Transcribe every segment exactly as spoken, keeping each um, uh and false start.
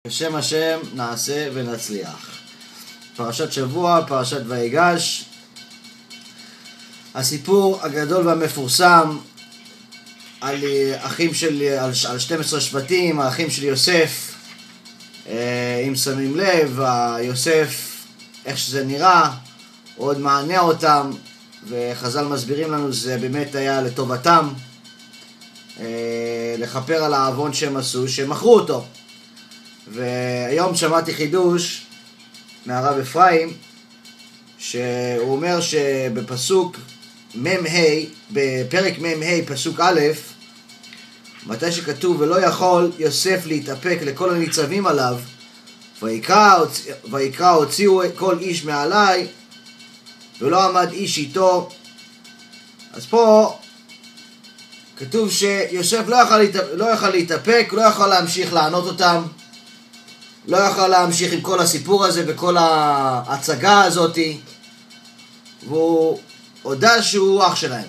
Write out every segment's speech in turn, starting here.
בשם השם נעשה ונצליח. פרשת שבוע, פרשת ויגש. הסיפור הגדול והמפורסם על אחים של, על, על שנים עשר שבטים, האחים של יוסף. אם שמים לב, יוסף, איך שזה נראה, עוד מענה אותם, וחז"ל מסבירים לנו שזה באמת היה לטובתם, לכפר על העוון שהם עשו, שהם מכרו אותו. והיום שמעתי חידוש מהרב אפרים, שהוא אומר שבפסוק מ"ה, בפרק מ"ה פסוק א', מתי שכתוב ולא יכול יוסף להתאפק לכל הניצבים עליו, ויקרא, ויקרא הוציאו כל איש מעלי ולא עמד איש איתו. אז פה כתוב שיוסף לא יכול להתאפק, לא יכול להתאפק, לא יכול להמשיך לענות אותם, לא יכול להמשיך עם כל הסיפור הזה וכל ההצגה הזאת, והוא הודע שהוא אח שלהם.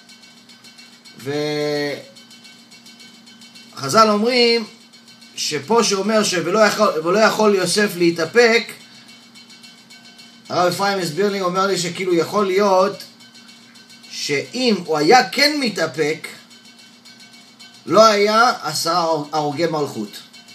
וחז"ל אומרים שפה שאומר שלא יכול, ולא יכול יוסף להתאפק, הרב אפרים הסביר לי, אומר לי שכאילו יכול להיות שאם הוא היה כן מתאפק, לא היה עשרה הרוגי מלכות.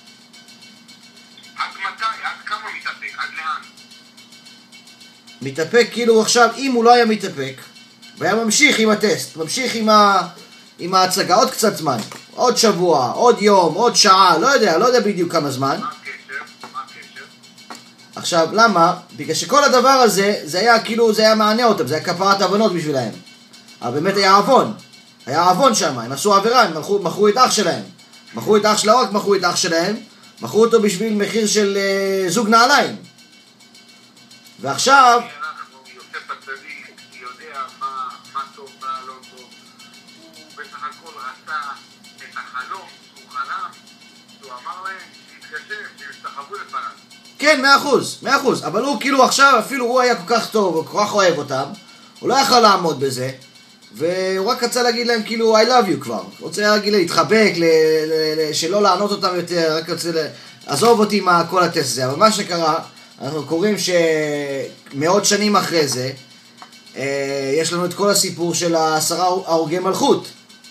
עד מתי? עד כמה מתאפק? עד לאן? מתאפק כאילו עכשיו, אם הוא לא היה מתאפק והיה ממשיך עם הטסט, ממשיך עם, ה... עם ההצגה עוד קצת זמן, עוד שבוע, עוד יום, עוד שעה, לא יודע, לא יודע בדיוק כמה זמן. מה הקשר? מה הקשר? עכשיו, למה? בגלל שכל הדבר הזה, זה היה כאילו, זה היה מענה אותם, זה היה כפרת עוונות בשבילהם. אבל באמת היה עוון, היה עוון שם, הם עשו עבירה, הם מכרו, מכרו את אח שלהם. מכרו את אח שלהם, רק מכרו את אח שלהם, מכרו אותו בשביל מחיר של uh, זוג נעליים. ועכשיו אנחנו, יוסף הצדיק, יודע מה, מה טוב, מה לא טוב. הוא בסך הכל רצה את החלום שהוא חלם, שהוא אמר להם שיתגשם, שיסתחוו לפניו. כן, מאה אחוז, מאה אחוז. אבל הוא כאילו עכשיו, אפילו הוא היה כל כך טוב, הוא כל כך אוהב אותם, הוא לא יכול לעמוד בזה, והוא רק רצה להגיד להם כאילו I love you כבר. הוא רוצה להגיד להתחבק, ל- ל- ל- שלא לענות אותם יותר, רק רוצה ל- עזוב אותי עם כל הטסט הזה. אבל מה שקרה, אנחנו קוראים שמאות שנים אחרי זה, אה, יש לנו את כל הסיפור של העשרה הרוגי מלכות.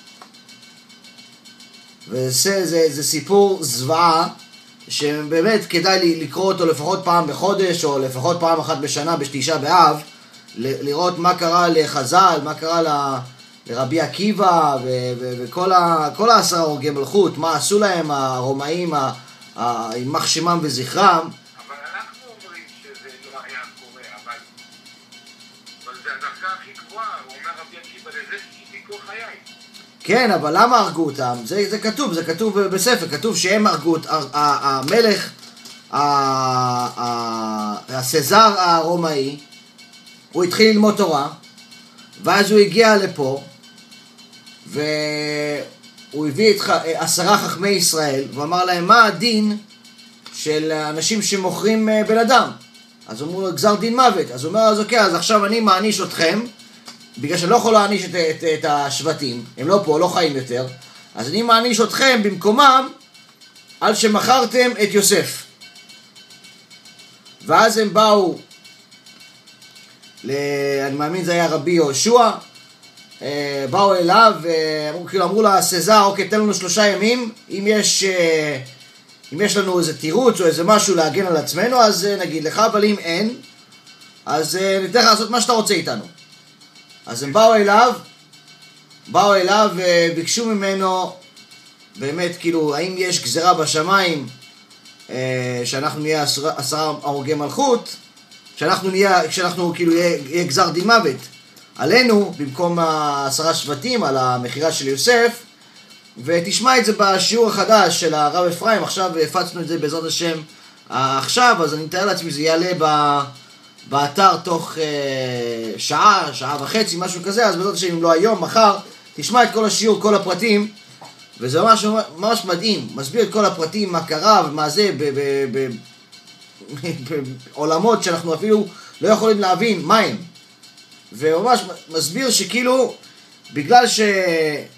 וזה זה, זה סיפור זוועה, שבאמת כדאי לקרוא אותו לפחות פעם בחודש, או לפחות פעם אחת בשנה בתשעה באב, לראות מה קרה לחז"ל, מה קרה ל, לרבי עקיבא, ו, ו, וכל ה, כל העשרה הרוגי מלכות, מה עשו להם הרומאים, יימח שמם וזכרם. אבל אנחנו אומרים שזה לא היה קורה, אבל, אבל זה הדרגה הכי גבוהה, הוא אומר רבי עקיבא, לזה שהיא כל חיי. כן, אבל למה הרגו אותם? זה, זה כתוב, זה כתוב בספר, כתוב שהם הרגו את המלך, הסזר הרומאי, הוא התחיל ללמוד תורה, ואז הוא הגיע לפה, והוא הביא את עשרה חכמי ישראל, ואמר להם, מה הדין של אנשים שמוכרים בן אדם? אז אמרו לו, גזר דין מוות. אז הוא אומר, אז אוקיי, אז עכשיו אני מעניש אתכם, בגלל שאני לא יכול להעניש את, את, את השבטים, הם לא פה, לא חיים יותר, אז אני מעניש אתכם במקומם, על שמכרתם את יוסף. ואז הם באו, אני מאמין זה היה רבי יהושע, באו אליו ואמרו, כאילו אמרו לסזר, אוקיי, תן לנו שלושה ימים, אם יש, אם יש לנו איזה תירוץ או איזה משהו להגן על עצמנו, אז נגיד לך, אבל אם אין, אז ניתן לך לעשות מה שאתה רוצה איתנו. אז הם באו אליו, באו אליו וביקשו ממנו, באמת, כאילו, האם יש גזרה בשמיים, שאנחנו נהיה עשרה הרוגי מלכות, שאנחנו נהיה, כשאנחנו כאילו יהיה, יהיה גזר דין מוות עלינו, במקום העשרה שבטים, על המחירה של יוסף. ותשמע את זה בשיעור החדש של הרב אפרים, עכשיו הפצנו את זה בעזרת השם עכשיו, אז אני מתאר לעצמי, זה יעלה ב, באתר תוך אה, שעה, שעה וחצי, משהו כזה, אז בעזרת השם, אם לא היום, מחר, תשמע את כל השיעור, כל הפרטים, וזה ממש, ממש מדהים, מסביר את כל הפרטים, מה קרה ומה זה, ב... ב, ב בעולמות שאנחנו אפילו לא יכולים להבין מה הם. וממש מסביר שכאילו בגלל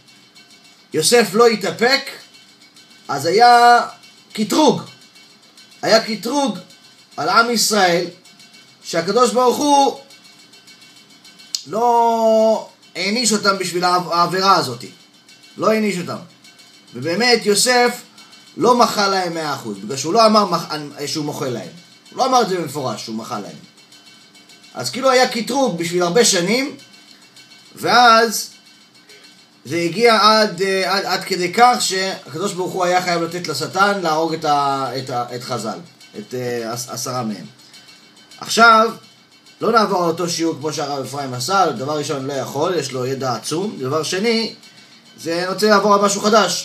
שיוסף לא התאפק, אז היה קטרוג. היה קטרוג על עם ישראל, שהקדוש ברוך הוא לא העניש אותם בשביל העבירה הזאת. לא העניש אותם. ובאמת יוסף לא מחל להם מאה אחוז, בגלל שהוא לא אמר שהוא מוחל להם. הוא לא אמר את זה במפורש, שהוא מחל להם. אז כאילו היה קטרוג בשביל הרבה שנים, ואז זה הגיע עד, עד, עד כדי כך שהקדוש ברוך הוא היה חייב לתת לשטן להרוג את, ה, את, ה, את חז"ל, את uh, עשרה מהם. עכשיו, לא נעבור על אותו שיעור כמו שהרב אפרים עשה, דבר ראשון אני לא יכול, יש לו ידע עצום. דבר שני, זה אני רוצה לעבור על משהו חדש.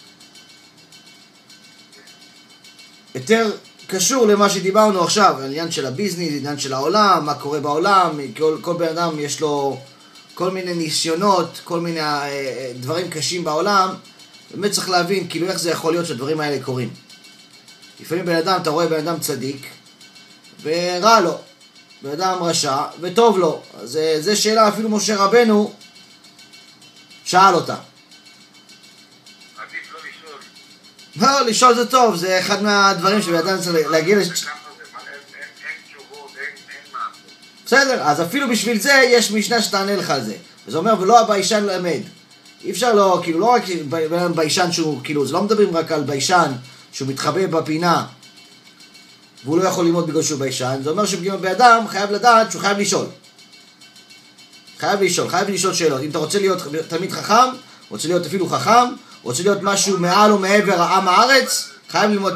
יותר קשור למה שדיברנו עכשיו, העניין של הביזנס, העניין של העולם, מה קורה בעולם, כל, כל בן אדם יש לו כל מיני ניסיונות, כל מיני אה, דברים קשים בעולם, באמת צריך להבין כאילו איך זה יכול להיות שהדברים האלה קורים. לפעמים בן אדם, אתה רואה בן אדם צדיק, ורע לו, בן אדם רשע, וטוב לו. אז זה שאלה אפילו משה רבנו שאל אותה. עדיף לא לשאול. לא, לשאול זה טוב, זה אחד מהדברים שבן אדם צריך להגיד... אין תשובות, אין מה. בסדר, אז אפילו בשביל זה יש משנה שתענה לך על זה. וזה אומר, ולא הביישן למד. אי אפשר לא, כאילו, לא רק ביישן שהוא, כאילו, זה לא מדברים רק על ביישן שהוא מתחבא בפינה, והוא לא יכול ללמוד בגלל שהוא ביישן. זה אומר שבאדם חייב לדעת שהוא חייב לשאול. חייב לשאול, חייב לשאול שאלות. אם אתה רוצה להיות תלמיד חכם, רוצה להיות אפילו חכם, רוצה להיות משהו מעל ומעבר העם הארץ, חייב ללמוד...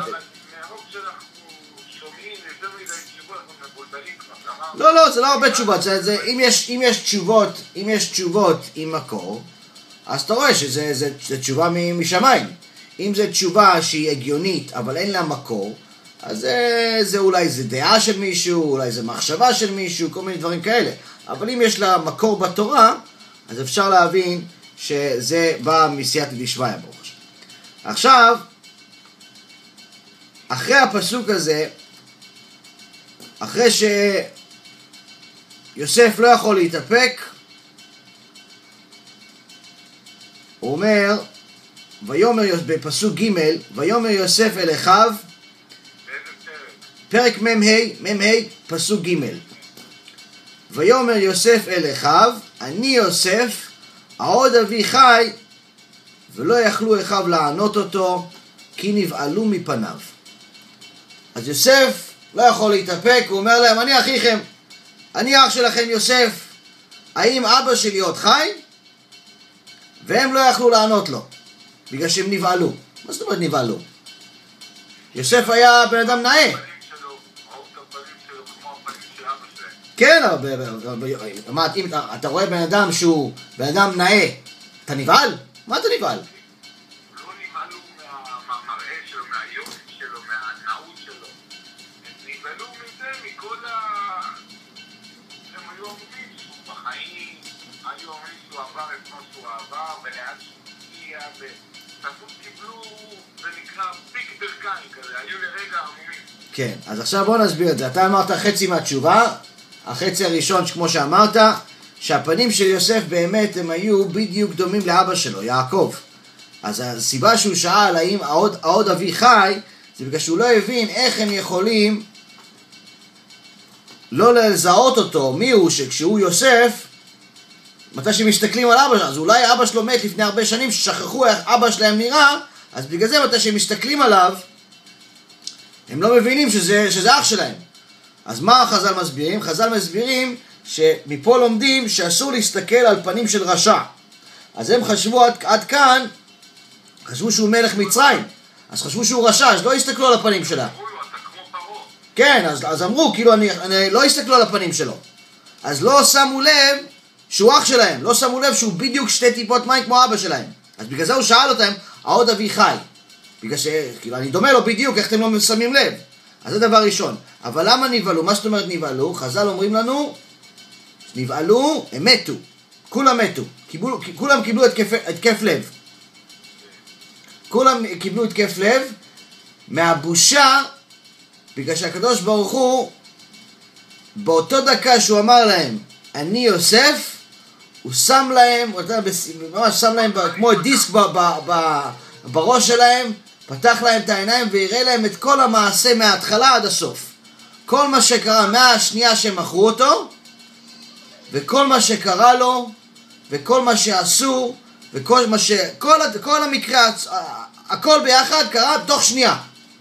לא, לא, זה לא הרבה תשובות. זה, זה, אם יש, אם יש תשובות, אם יש תשובות עם מקור, אז אתה רואה שזה זה, זה תשובה משמיים. אם זה תשובה שהיא הגיונית, אבל אין לה מקור, אז זה, זה אולי זה דעה של מישהו, אולי זה מחשבה של מישהו, כל מיני דברים כאלה. אבל אם יש לה מקור בתורה, אז אפשר להבין שזה בא מסייעתא דשמיא ברוך השם. עכשיו, אחרי הפסוק הזה, אחרי שיוסף לא יכול להתאפק, הוא אומר, ויאמר בפסוק ג' ויאמר יוסף אל אחיו, פרק מ"ה, מ"ה, פסוק ג' ויאמר יוסף אל אחיו, אני יוסף, העוד אבי חי, ולא יכלו אחיו לענות אותו, כי נבהלו מפניו. אז יוסף לא יכול להתאפק, הוא אומר להם, אני אחיכם, אני אח שלכם יוסף, האם אבא שלי עוד חי? והם לא יכלו לענות לו, בגלל שהם נבהלו. מה זאת אומרת נבהלו? יוסף היה בן אדם נאה. כן, אבל אם אתה רואה בן אדם שהוא בן אדם נאה, אתה נבהל? מה אתה נבהל? לא נבהלו מהמראה שלו, מהיופי שלו, מהנאות שלו. הם נבהלו מזה, מכל ה... הם היו אומרים שהוא בחיים, היו אומרים שהוא עבר את מה שהוא עבר, ולאט שהוא הגיע, ופשוט קיבלו, זה נקרא פיק ברכיים כזה, היו לרגע עמומים. כן, אז עכשיו בוא נסביר את זה. אתה אמרת חצי מהתשובה, החצי הראשון, כמו שאמרת, שהפנים של יוסף באמת הם היו בדיוק דומים לאבא שלו, יעקב. אז הסיבה שהוא שאל האם העוד, העוד אבי חי, זה בגלל שהוא לא הבין איך הם יכולים לא לזהות אותו, מי הוא, שכשהוא יוסף, מתי שמסתכלים על אבא שלו, אז אולי אבא שלו מת לפני הרבה שנים, ששכחו איך אבא שלהם נראה, אז בגלל זה מתי שמסתכלים עליו, הם לא מבינים שזה, שזה אח שלהם. אז מה חז"ל מסבירים? חז"ל מסבירים שמפה לומדים שאסור להסתכל על פנים של רשע. אז הם חשבו עד, עד כאן, חשבו שהוא מלך מצרים, אז חשבו שהוא רשע, אז לא הסתכלו על הפנים שלה. כן, אז, אז אמרו, כאילו, אני, אני, לא הסתכלו על הפנים שלו. אז לא שמו לב שהוא אח שלהם, לא שמו לב שהוא בדיוק שתי טיפות מים כמו אבא שלהם. אז בגלל זה הוא שאל אותם, העוד אבי חי. בגלל ש... כאילו, אני דומה לו בדיוק, איך אתם לא שמים לב? אז זה דבר ראשון. אבל למה נבהלו? מה זאת אומרת נבהלו? חז"ל אומרים לנו, נבהלו, הם מתו. כולם מתו. קיבלו, כולם קיבלו התקף לב. כולם קיבלו התקף לב מהבושה, בגלל שהקדוש ברוך הוא, באותו דקה שהוא אמר להם, אני יוסף, הוא שם להם, ממש שם להם כמו דיסק ב, ב, ב, בראש שלהם, פתח להם את העיניים ויראה להם את כל המעשה מההתחלה עד הסוף. כל מה שקרה מהשנייה שהם מכרו אותו, וכל מה שקרה לו, וכל מה שעשו, וכל מה ש... כל, כל המקרה, הכל ביחד קרה בתוך שנייה.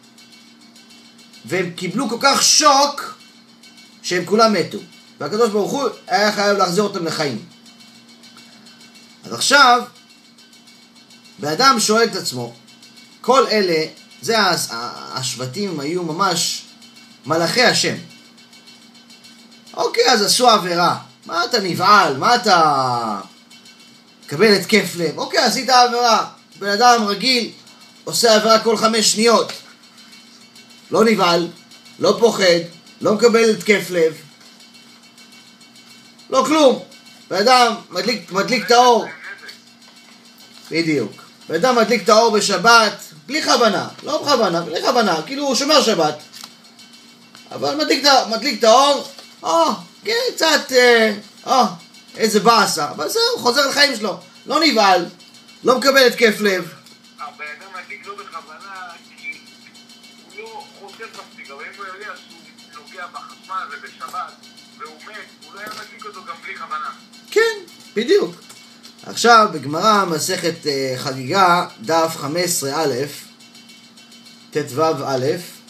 והם קיבלו כל כך שוק, שהם כולם מתו. והקדוש ברוך הוא היה חייב להחזיר אותם לחיים. אז עכשיו, באדם שואל את עצמו, כל אלה, זה השבטים היו ממש מלאכי השם. אוקיי, אז עשו עבירה. מה אתה נבעל? מה אתה קבל התקף לב? אוקיי, עשית עבירה. בן אדם רגיל עושה עבירה כל חמש שניות. לא נבעל, לא פוחד, לא מקבל התקף לב. לא כלום. בן אדם מדליק, מדליק את האור. בדיוק. בן אדם מדליק את האור בשבת, בלי כוונה, לא בכוונה, בלי כוונה, כאילו הוא שומר שבת. אבל מדליק, מדליק את האור, או, כן, קצת, או, איזה באסה, אבל זהו, הוא חוזר לחיים שלו. לא נבעל, לא מקבל התקף לב. הבן אדם מדליק לא בכוונה, כי הוא לא חושב מספיק, אבל אם הוא יודע שהוא נוגע בחשמל ובשבת, והוא מת, הוא לא היה מדליק אותו גם בלי כוונה. כן, בדיוק. עכשיו בגמרא מסכת חגיגה דף חמש עשרה א' ט"ו א'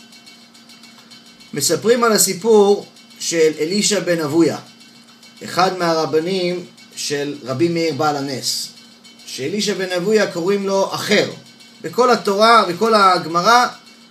מספרים על הסיפור של אלישע בן אבויה, אחד מהרבנים של רבי מאיר בעל הנס. שאלישע בן אבויה קוראים לו אחר. בכל התורה וכל הגמרא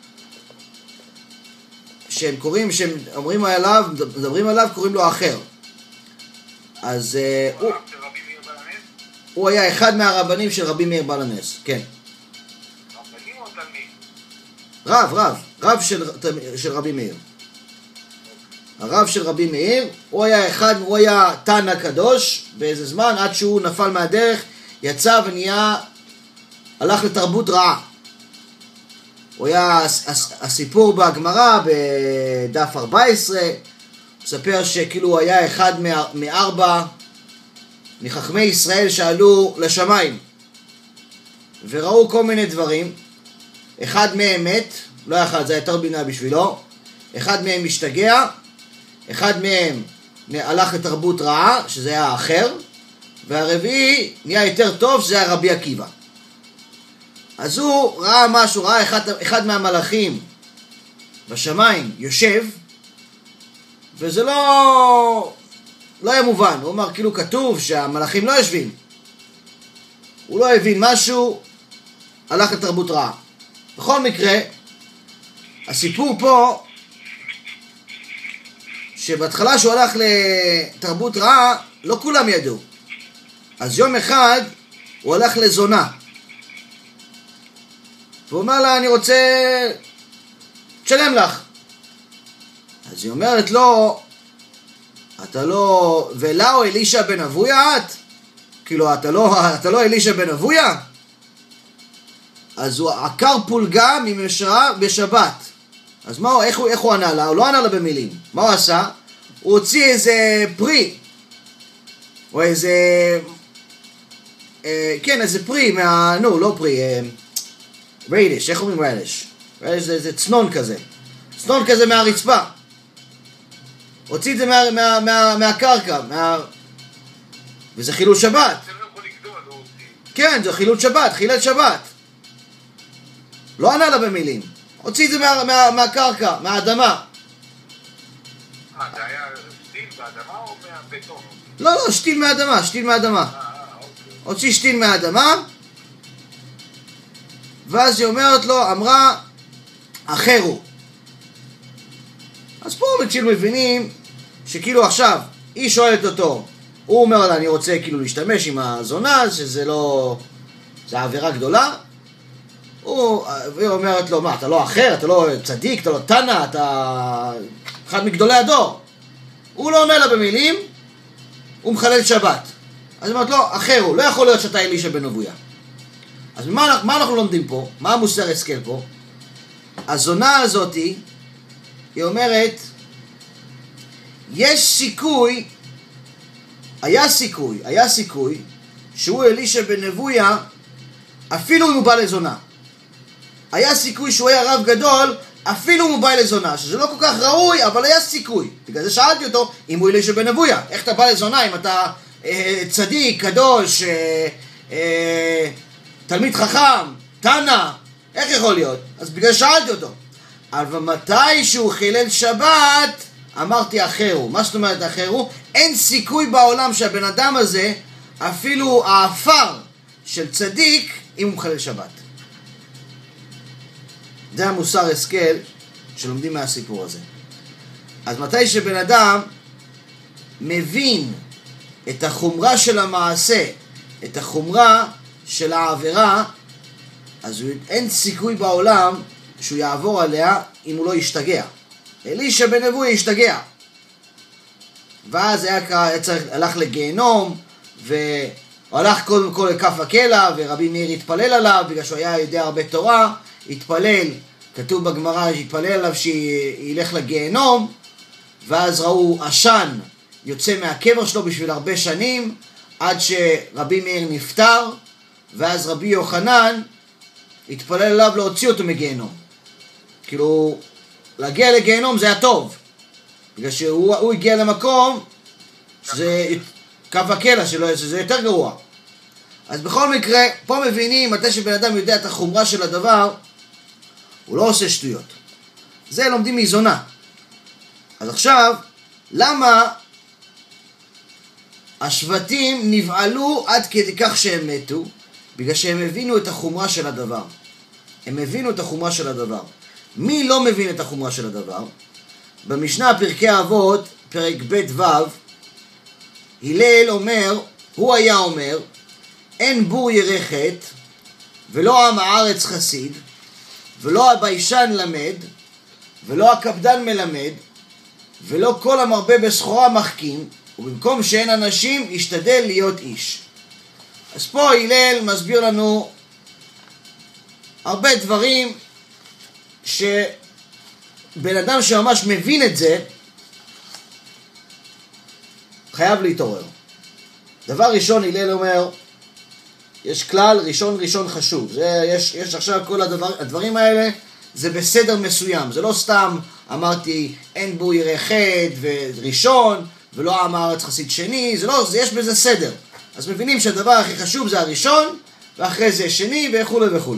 שהם קוראים, שהם אומרים עליו, מדברים עליו, קוראים לו אחר. אז הוא הוא היה אחד מהרבנים של רבי מאיר בעל הנס, כן. רבנים או תלמיד? רב, רב, רב של, של רבי מאיר. הרב של רבי מאיר, הוא היה אחד, הוא היה תנא קדוש באיזה זמן, עד שהוא נפל מהדרך, יצא ונהיה, הלך לתרבות רעה. הוא היה, הסיפור בגמרא, בדף ארבע עשרה, מספר שכאילו הוא היה אחד מארבע, מחכמי ישראל שעלו לשמיים וראו כל מיני דברים. אחד מהם מת, לא יכל, זה יותר בינה בשבילו. אחד מהם משתגע, אחד מהם הלך לתרבות רעה, שזה היה האחר, והרביעי נהיה יותר טוב, שזה היה רבי עקיבא. אז הוא ראה משהו, ראה אחד, אחד מהמלאכים בשמיים יושב, וזה לא... לא היה מובן. הוא אמר, כאילו כתוב שהמלאכים לא יושבים. הוא לא הבין משהו, הלך לתרבות רעה. בכל מקרה, הסיפור פה, שבהתחלה שהוא הלך לתרבות רעה, לא כולם ידעו. אז יום אחד, הוא הלך לזונה. והוא אומר לה, אני רוצה... תשלם לך. אז היא אומרת לו, אתה לא... ולאו אלישע בן אבויה את? כאילו, אתה לא, אתה לא אלישע בן אבויה? אז הוא עקר פולגה ממשרה בשבת. אז מה הוא, איך הוא, איך הוא ענה לה? הוא לא ענה לה במילים. מה הוא עשה? הוא הוציא איזה פרי. או איזה... אה, כן, איזה פרי מה... נו, לא פרי. אה, ריידיש, איך אומרים ריידיש? ריידיש זה, זה צנון כזה. צנון כזה מהרצפה. הוציא את זה מה, מה, מה, מהקרקע, מה... וזה חילול שבת. זה לא יכול לגדול, לא הוציא. כן, זה חילול שבת, חילל שבת. לא ענה לה במילים. הוציא את זה מה, מה, מהקרקע, מהאדמה. אה, זה היה שתיל באדמה או מהבטון? לא, לא, שתיל מהאדמה, שתיל מהאדמה. אה, אוקיי. הוציא שתיל מהאדמה, ואז היא אומרת לו, אמרה, אחר הוא. אז פה כאילו מבינים שכאילו עכשיו, היא שואלת אותו, הוא אומר לה, אני רוצה כאילו להשתמש עם הזונה, שזה לא... זה עבירה גדולה. הוא, והיא אומרת לו, מה, אתה לא אחר, אתה לא צדיק, אתה לא תנא, אתה אחד מגדולי הדור. הוא לא עונה לה במילים, הוא מחלל שבת. אז היא אומרת לו, אחר הוא, לא יכול להיות שאתה אלישע בן אבויה. אז מה, מה אנחנו לומדים פה? מה המוסר השכל פה? הזונה הזאת, היא אומרת, יש סיכוי, היה סיכוי, היה סיכוי, שהוא אלישע בן אבויה, אפילו אם הוא בא לזונה. היה סיכוי שהוא היה רב גדול, אפילו אם הוא בא לזונה, שזה לא כל כך ראוי, אבל היה סיכוי. בגלל זה שאלתי אותו, אם הוא אלישע בן אבויה, איך אתה בא לזונה, אם אתה אה, צדיק, קדוש, אה, אה, תלמיד חכם, תנא, איך יכול להיות? אז בגלל שאלתי אותו. אבל מתי שהוא חילל שבת, אמרתי אחרו. מה זאת אומרת אחרו? אין סיכוי בעולם שהבן אדם הזה, אפילו האפר של צדיק, אם הוא מחלל שבת. זה המוסר השכל שלומדים מהסיפור הזה. אז מתי שבן אדם מבין את החומרה של המעשה, את החומרה של העבירה, אז אין סיכוי בעולם שהוא יעבור עליה אם הוא לא ישתגע. אלישע בן אבויה ישתגע. ואז היה צריך, הלך לגיהנום, והוא הלך קודם כל לכף הקלע, ורבי מאיר התפלל עליו, בגלל שהוא היה יודע הרבה תורה, התפלל, כתוב בגמרא, התפלל עליו שילך לגיהנום, ואז ראו עשן יוצא מהקבר שלו בשביל הרבה שנים, עד שרבי מאיר נפטר, ואז רבי יוחנן התפלל עליו להוציא אותו מגיהנום. כאילו, להגיע לגיהנום זה היה טוב, בגלל שהוא הגיע למקום שזה קו הקלע שלו, שזה יותר גרוע. אז בכל מקרה, פה מבינים, מתי שבן אדם יודע את החומרה של הדבר, הוא לא עושה שטויות. זה לומדים מזונה. אז עכשיו, למה השבטים נבעלו עד כדי כך שהם מתו? בגלל שהם הבינו את החומרה של הדבר. הם הבינו את החומרה של הדבר. מי לא מבין את החומרה של הדבר? במשנה פרקי אבות, פרק ב' ו', הלל אומר, הוא היה אומר, אין בור ירחת, ולא עם הארץ חסיד, ולא הביישן למד, ולא הקפדן מלמד, ולא כל המרבה בסחורה מחכים, ובמקום שאין אנשים, ישתדל להיות איש. אז פה הלל מסביר לנו הרבה דברים שבן אדם שממש מבין את זה, חייב להתעורר. דבר ראשון, הלל אומר, יש כלל ראשון ראשון חשוב. זה, יש, יש עכשיו כל הדבר, הדברים האלה, זה בסדר מסוים. זה לא סתם אמרתי, אין בו ירא חטא וראשון, ולא עם הארץ חסיד שני, זה לא, זה, יש בזה סדר. אז מבינים שהדבר הכי חשוב זה הראשון, ואחרי זה שני, וכו' וכו'.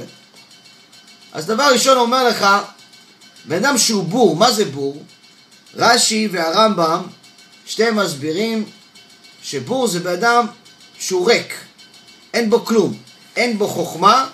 אז דבר ראשון אומר לך, בן אדם שהוא בור, מה זה בור? רש"י והרמב"ם, שתיהם מסבירים שבור זה בן אדם שהוא ריק, אין בו כלום, אין בו חוכמה,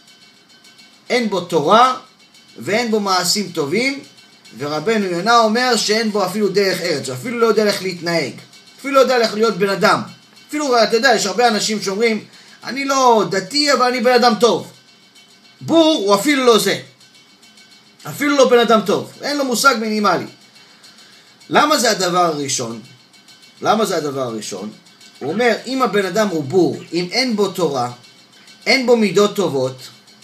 אין בו תורה, ואין בו מעשים טובים, ורבנו יונה אומר שאין בו אפילו דרך ארץ, אפילו לא יודע איך להתנהג, אפילו לא יודע איך להיות בן אדם. אפילו, אתה יודע, יש הרבה אנשים שאומרים, אני לא דתי, אבל אני בן אדם טוב. בור הוא אפילו לא זה. אפילו לא בן אדם טוב. אין לו מושג מינימלי. למה זה הדבר הראשון? למה זה הדבר הראשון? הוא אומר, אם הבן אדם הוא בור, אם אין בו תורה, אין בו מידות טובות,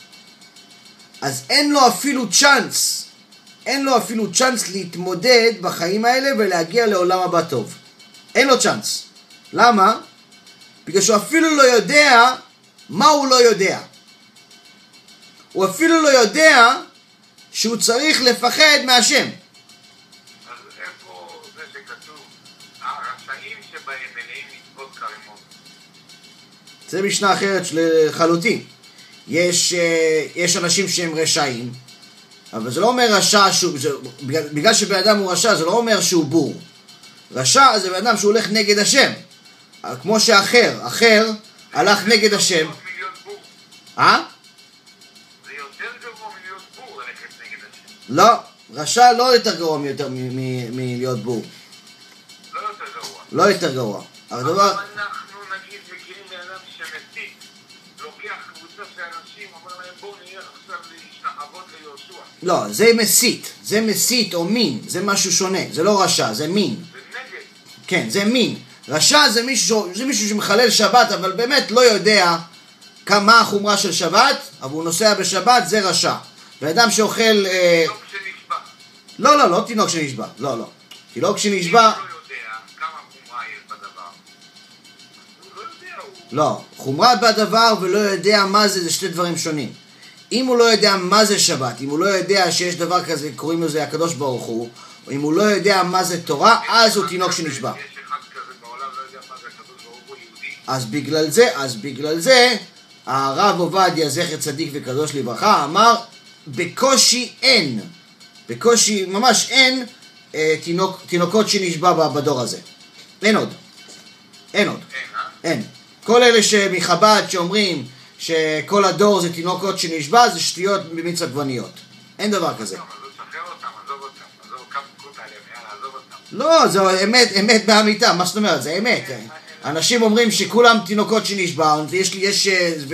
אז אין לו אפילו צ'אנס, אין לו אפילו צ'אנס להתמודד בחיים האלה ולהגיע לעולם הבא טוב. אין לו צ'אנס. למה? בגלל שהוא אפילו לא יודע מה הוא לא יודע. הוא אפילו לא יודע שהוא צריך לפחד מהשם. אז איפה זה שכתוב, הרשעים שבהם מלאים מצוות כרימות? זה משנה אחרת לחלוטין. יש, יש אנשים שהם רשעים, אבל זה לא אומר רשע, שהוא, זה, בגלל, בגלל שבן אדם הוא רשע, זה לא אומר שהוא בור. רשע זה בן אדם שהוא הולך נגד השם. כמו שאחר, אחר הלך נגד השם. אה? זה יותר גרוע מלהיות בור ללכת נגד השם. לא, רשע לא יותר גרוע מיותר מלהיות בור. לא יותר גרוע. לא יותר גרוע. אבל הדבר... אנחנו נגיד מכירים לאדם שמסית, לוקח קבוצה של אנשים, אומר להם בואו נהיה עכשיו להשתחוות ליהושע. לא, זה מסית. זה מסית או מין. זה משהו שונה. זה לא רשע, זה מין. זה נגד. כן, זה מין. רשע זה מישהו, זה מישהו שמחלל שבת, אבל באמת לא יודע כמה החומרה של שבת, אבל הוא נוסע בשבת, זה רשע. ואדם שאוכל... אה... תינוק שנשבע. לא, לא, לא תינוק שנשבע. לא, לא. תינוק שנשבע... אם הוא לא יודע כמה חומרה יש בדבר, הוא לא יודע, הוא... לא, חומרה בדבר ולא יודע מה זה, זה שתי דברים שונים. אם הוא לא יודע מה זה שבת, אם הוא לא יודע שיש דבר כזה, קוראים לזה הקדוש ברוך הוא, או אם הוא לא יודע מה זה תורה, אז הוא תינוק שנשבע. יש אחד כזה בעולם, לא יודע מה זה הקדוש ברוך הוא יהודי. אז בגלל זה, אז בגלל זה, הרב עובדיה זכר צדיק וקדוש לברכה אמר, בקושי אין, בקושי ממש אין אה, תינוק, תינוקות שנשבע בדור הזה. אין עוד. אין עוד. אין, אה? אין. כל אלה שמחב"ד שאומרים שכל הדור זה תינוקות שנשבע, זה שטויות במיץ עגבניות. אין דבר כזה. טוב, אז לא תשחרר אותם, עזוב אותם, עזוב כמה קוט עליהם, יאללה, עזוב אותם. לא, זה אמת, אמת באמיתה, מה זאת אומרת, זה אמת. אנשים אומרים שכולם תינוקות שנשבע, ויש לי, יש,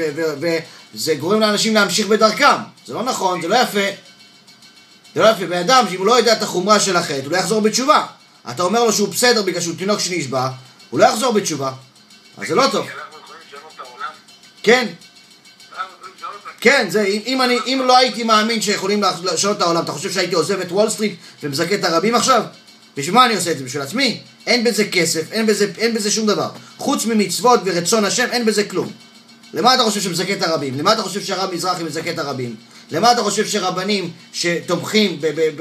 וזה גורם לאנשים להמשיך בדרכם. זה לא נכון, זה לא יפה. זה לא יפה, בן אדם, שאם הוא לא יודע את החומרה של החטא, הוא לא יחזור בתשובה. אתה אומר לו שהוא בסדר בגלל שהוא תינוק שנשבע, הוא לא יחזור בתשובה. אז זה לא טוב. אנחנו יכולים לשנות את העולם? כן, אנחנו יכולים לשנות את כן, זה, אם, אם, אני, אם לא הייתי מאמין שיכולים לשנות את העולם, אתה חושב שהייתי עוזב את וול סטריט ומזכה את הרבים עכשיו? בשביל מה אני עושה את זה? בשביל עצמי? אין בזה כסף, אין בזה, אין בזה שום דבר. חוץ ממצוות ורצון השם, אין בזה כלום. למה אתה חושב שמזכה את הרבים? למה אתה חושב שהרב מזרחי מזכה את הרבים? למה אתה חושב שרבנים שתומכים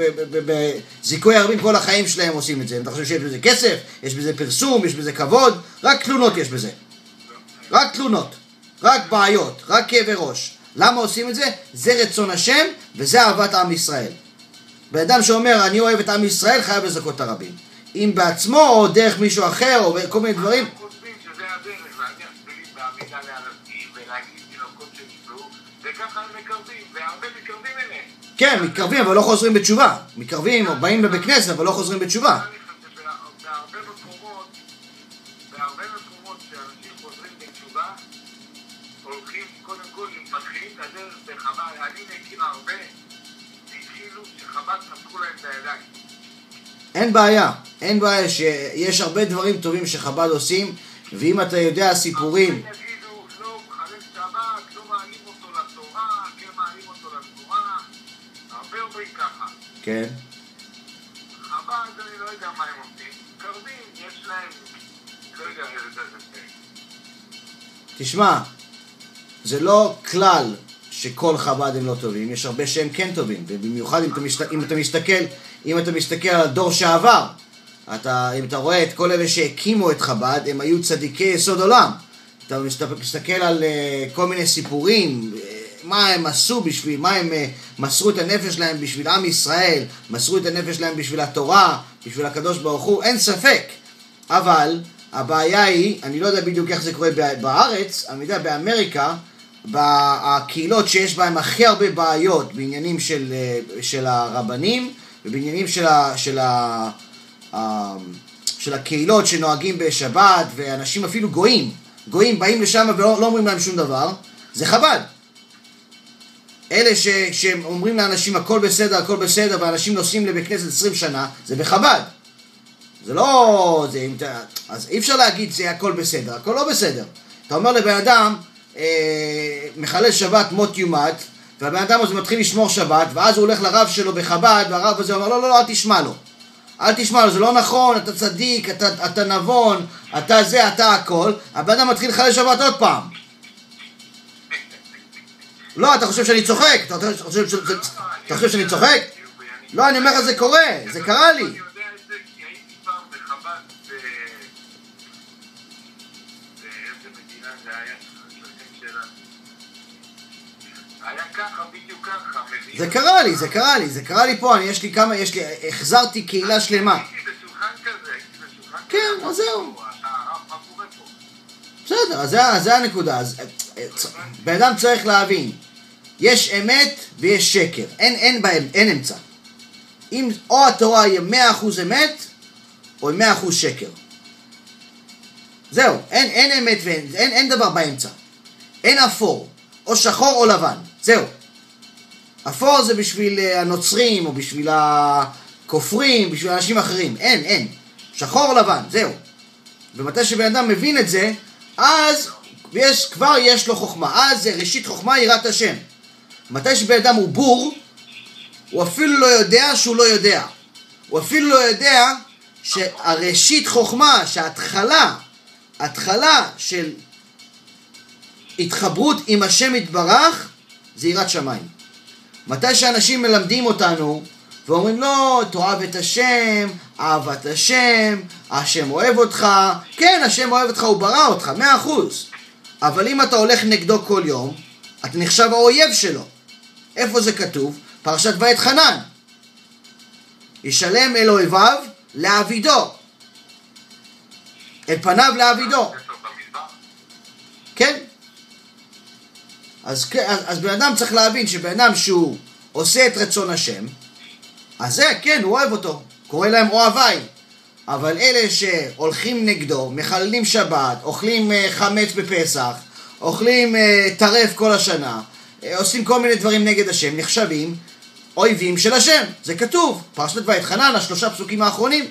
בזיכוי הרבים כל החיים שלהם עושים את זה? אתה חושב שיש בזה כסף? יש בזה פרסום? יש בזה כבוד? רק תלונות יש בזה. רק תלונות. רק בעיות. רק כאבי ראש. למה עושים את זה? זה רצון השם וזה אהבת עם ישראל. באדם שאומר אני אוהב את עם ישראל חייב לזכות את הרבים. אם בעצמו או דרך מישהו אחר או כל מיני דברים. אנחנו חושבים שזה הדרך, להניח תפילין בעמידה להלכים ולהגיד תינוקות שנשבעו, וככה הם מקרבים, והרבה מקרבים אליהם. כן, מתקרבים אבל לא חוזרים בתשובה. מתקרבים או באים לבית כנסת אבל לא חוזרים בתשובה. בהרבה מקומות, בהרבה מקומות שאנשים חוזרים בתשובה, הולכים קודם כל, מתחילים את הדרך בחב"ד. אני מכיר הרבה שהתחילו שחב"ד חתכו להם את הידיים. אין בעיה, אין בעיה שיש הרבה דברים טובים שחב"ד עושים, ואם אתה יודע סיפורים... הרבה יגידו, לא מחלל שבת, לא מעלים אותו לתורה, כן מעלים אותו לתורה, הרבה אומרים ככה. כן. חב"ד, אני לא יודע מה הם עושים. קרבים, יש להם, לא יודע איזה זה. תשמע, זה לא כלל שכל חב"ד הם לא טובים, יש הרבה שהם כן טובים, ובמיוחד אם אתה, מסת... אם אתה מסתכל, אם אתה מסתכל על הדור שעבר, אתה, אם אתה רואה את כל אלה שהקימו את חב"ד, הם היו צדיקי יסוד עולם. אתה מסתכל על uh, כל מיני סיפורים, uh, מה הם עשו בשביל, מה הם uh, מסרו את הנפש להם בשביל עם ישראל, מסרו את הנפש להם בשביל התורה, בשביל הקדוש ברוך הוא, אין ספק. אבל הבעיה היא, אני לא יודע בדיוק איך זה קורה בארץ, אני יודע באמריקה, בקהילות שיש בהם הכי הרבה בעיות בעניינים של, של הרבנים ובעניינים של, ה, של, ה, של הקהילות שנוהגים בשבת, ואנשים אפילו גויים, גויים באים לשם ולא לא אומרים להם שום דבר, זה חב"ד. אלה ש, שאומרים לאנשים הכל בסדר, הכל בסדר, ואנשים נוסעים לבית כנסת עשרים שנה, זה בחב"ד. זה לא... זה, אז אי אפשר להגיד זה הכל בסדר, הכל לא בסדר. אתה אומר לבן אדם, אה, מחלל שבת מות יומת, והבן אדם הזה מתחיל לשמור שבת, ואז הוא הולך לרב שלו בחב"ד, והרב הזה אומר, לא, לא, לא, אל תשמע לו. אל תשמע לו, זה לא נכון, אתה צדיק, אתה, אתה נבון, אתה זה, אתה הכל. הבן אדם מתחיל לחלל שבת עוד פעם. לא, אתה חושב שאני צוחק? אתה חושב, ש... אתה חושב שאני צוחק? לא, אני אומר לך, זה קורה, זה קרה לי. זה קרה לי, זה קרה לי, זה קרה לי פה, אני, יש לי כמה, יש לי, החזרתי קהילה שלמה. הייתי בשולחן כזה, הייתי בשולחן כזה. כן, אז זהו. אתה הרב, מה קורה פה? בסדר, אז זה, זה הנקודה. אז בן אדם צריך להבין, יש אמת ויש שקר, אין, אין בהם, אין אמצע. אם או התורה יהיה מאה אחוז אמת, או מאה אחוז שקר. זהו, אין, אין אמת ואין, אין, אין דבר באמצע. אין אפור, או שחור או לבן, זהו. אפור זה בשביל הנוצרים, או בשביל הכופרים, בשביל אנשים אחרים. אין, אין. שחור או לבן, זהו. ומתי שבן אדם מבין את זה, אז יש, כבר יש לו חוכמה. אז זה ראשית חוכמה יראת השם. מתי שבן אדם הוא בור, הוא אפילו לא יודע שהוא לא יודע. הוא אפילו לא יודע שהראשית חוכמה, שההתחלה, התחלה של התחברות עם השם יתברך, זה יראת שמיים. מתי שאנשים מלמדים אותנו ואומרים לא, תאהב את השם, אהבת השם, השם אוהב אותך, כן, השם אוהב אותך, הוא ברא אותך, מאה אחוז. אבל אם אתה הולך נגדו כל יום, אתה נחשב האויב שלו. איפה זה כתוב? פרשת ואת חנן. ישלם אל אויביו לעבידו. אל פניו לעבידו. כן. אז, אז, אז בן אדם צריך להבין שבן אדם שהוא עושה את רצון השם, אז זה, כן, הוא אוהב אותו. קורא להם אוהביי. אבל אלה שהולכים נגדו, מחללים שבת, אוכלים חמץ בפסח, אוכלים טרף כל השנה, עושים כל מיני דברים נגד השם, נחשבים אויבים של השם. זה כתוב, פרשת ואת חנן, השלושה פסוקים האחרונים.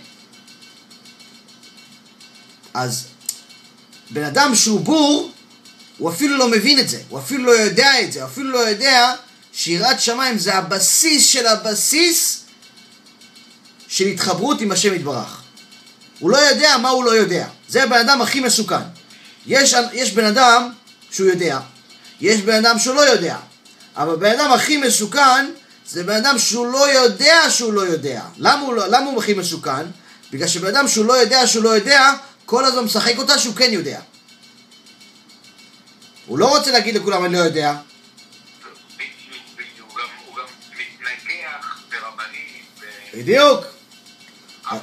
אז בן אדם שהוא בור, הוא אפילו לא מבין את זה, הוא אפילו לא יודע את זה, הוא אפילו לא יודע שיראת שמיים זה הבסיס של הבסיס של התחברות עם השם יתברך. הוא לא יודע מה הוא לא יודע. זה הבן אדם הכי מסוכן. יש, יש בן אדם שהוא יודע, יש בן אדם שהוא לא יודע. אבל בן אדם הכי מסוכן זה בן אדם שהוא לא יודע שהוא לא יודע. למה הוא, לא, למה הוא הכי מסוכן? בגלל שבן אדם שהוא לא יודע שהוא לא יודע, כל הזמן משחק אותה שהוא כן יודע. הוא לא רוצה להגיד לכולם אני לא יודע. הוא גם מתנגח ברבנים. בדיוק. אבל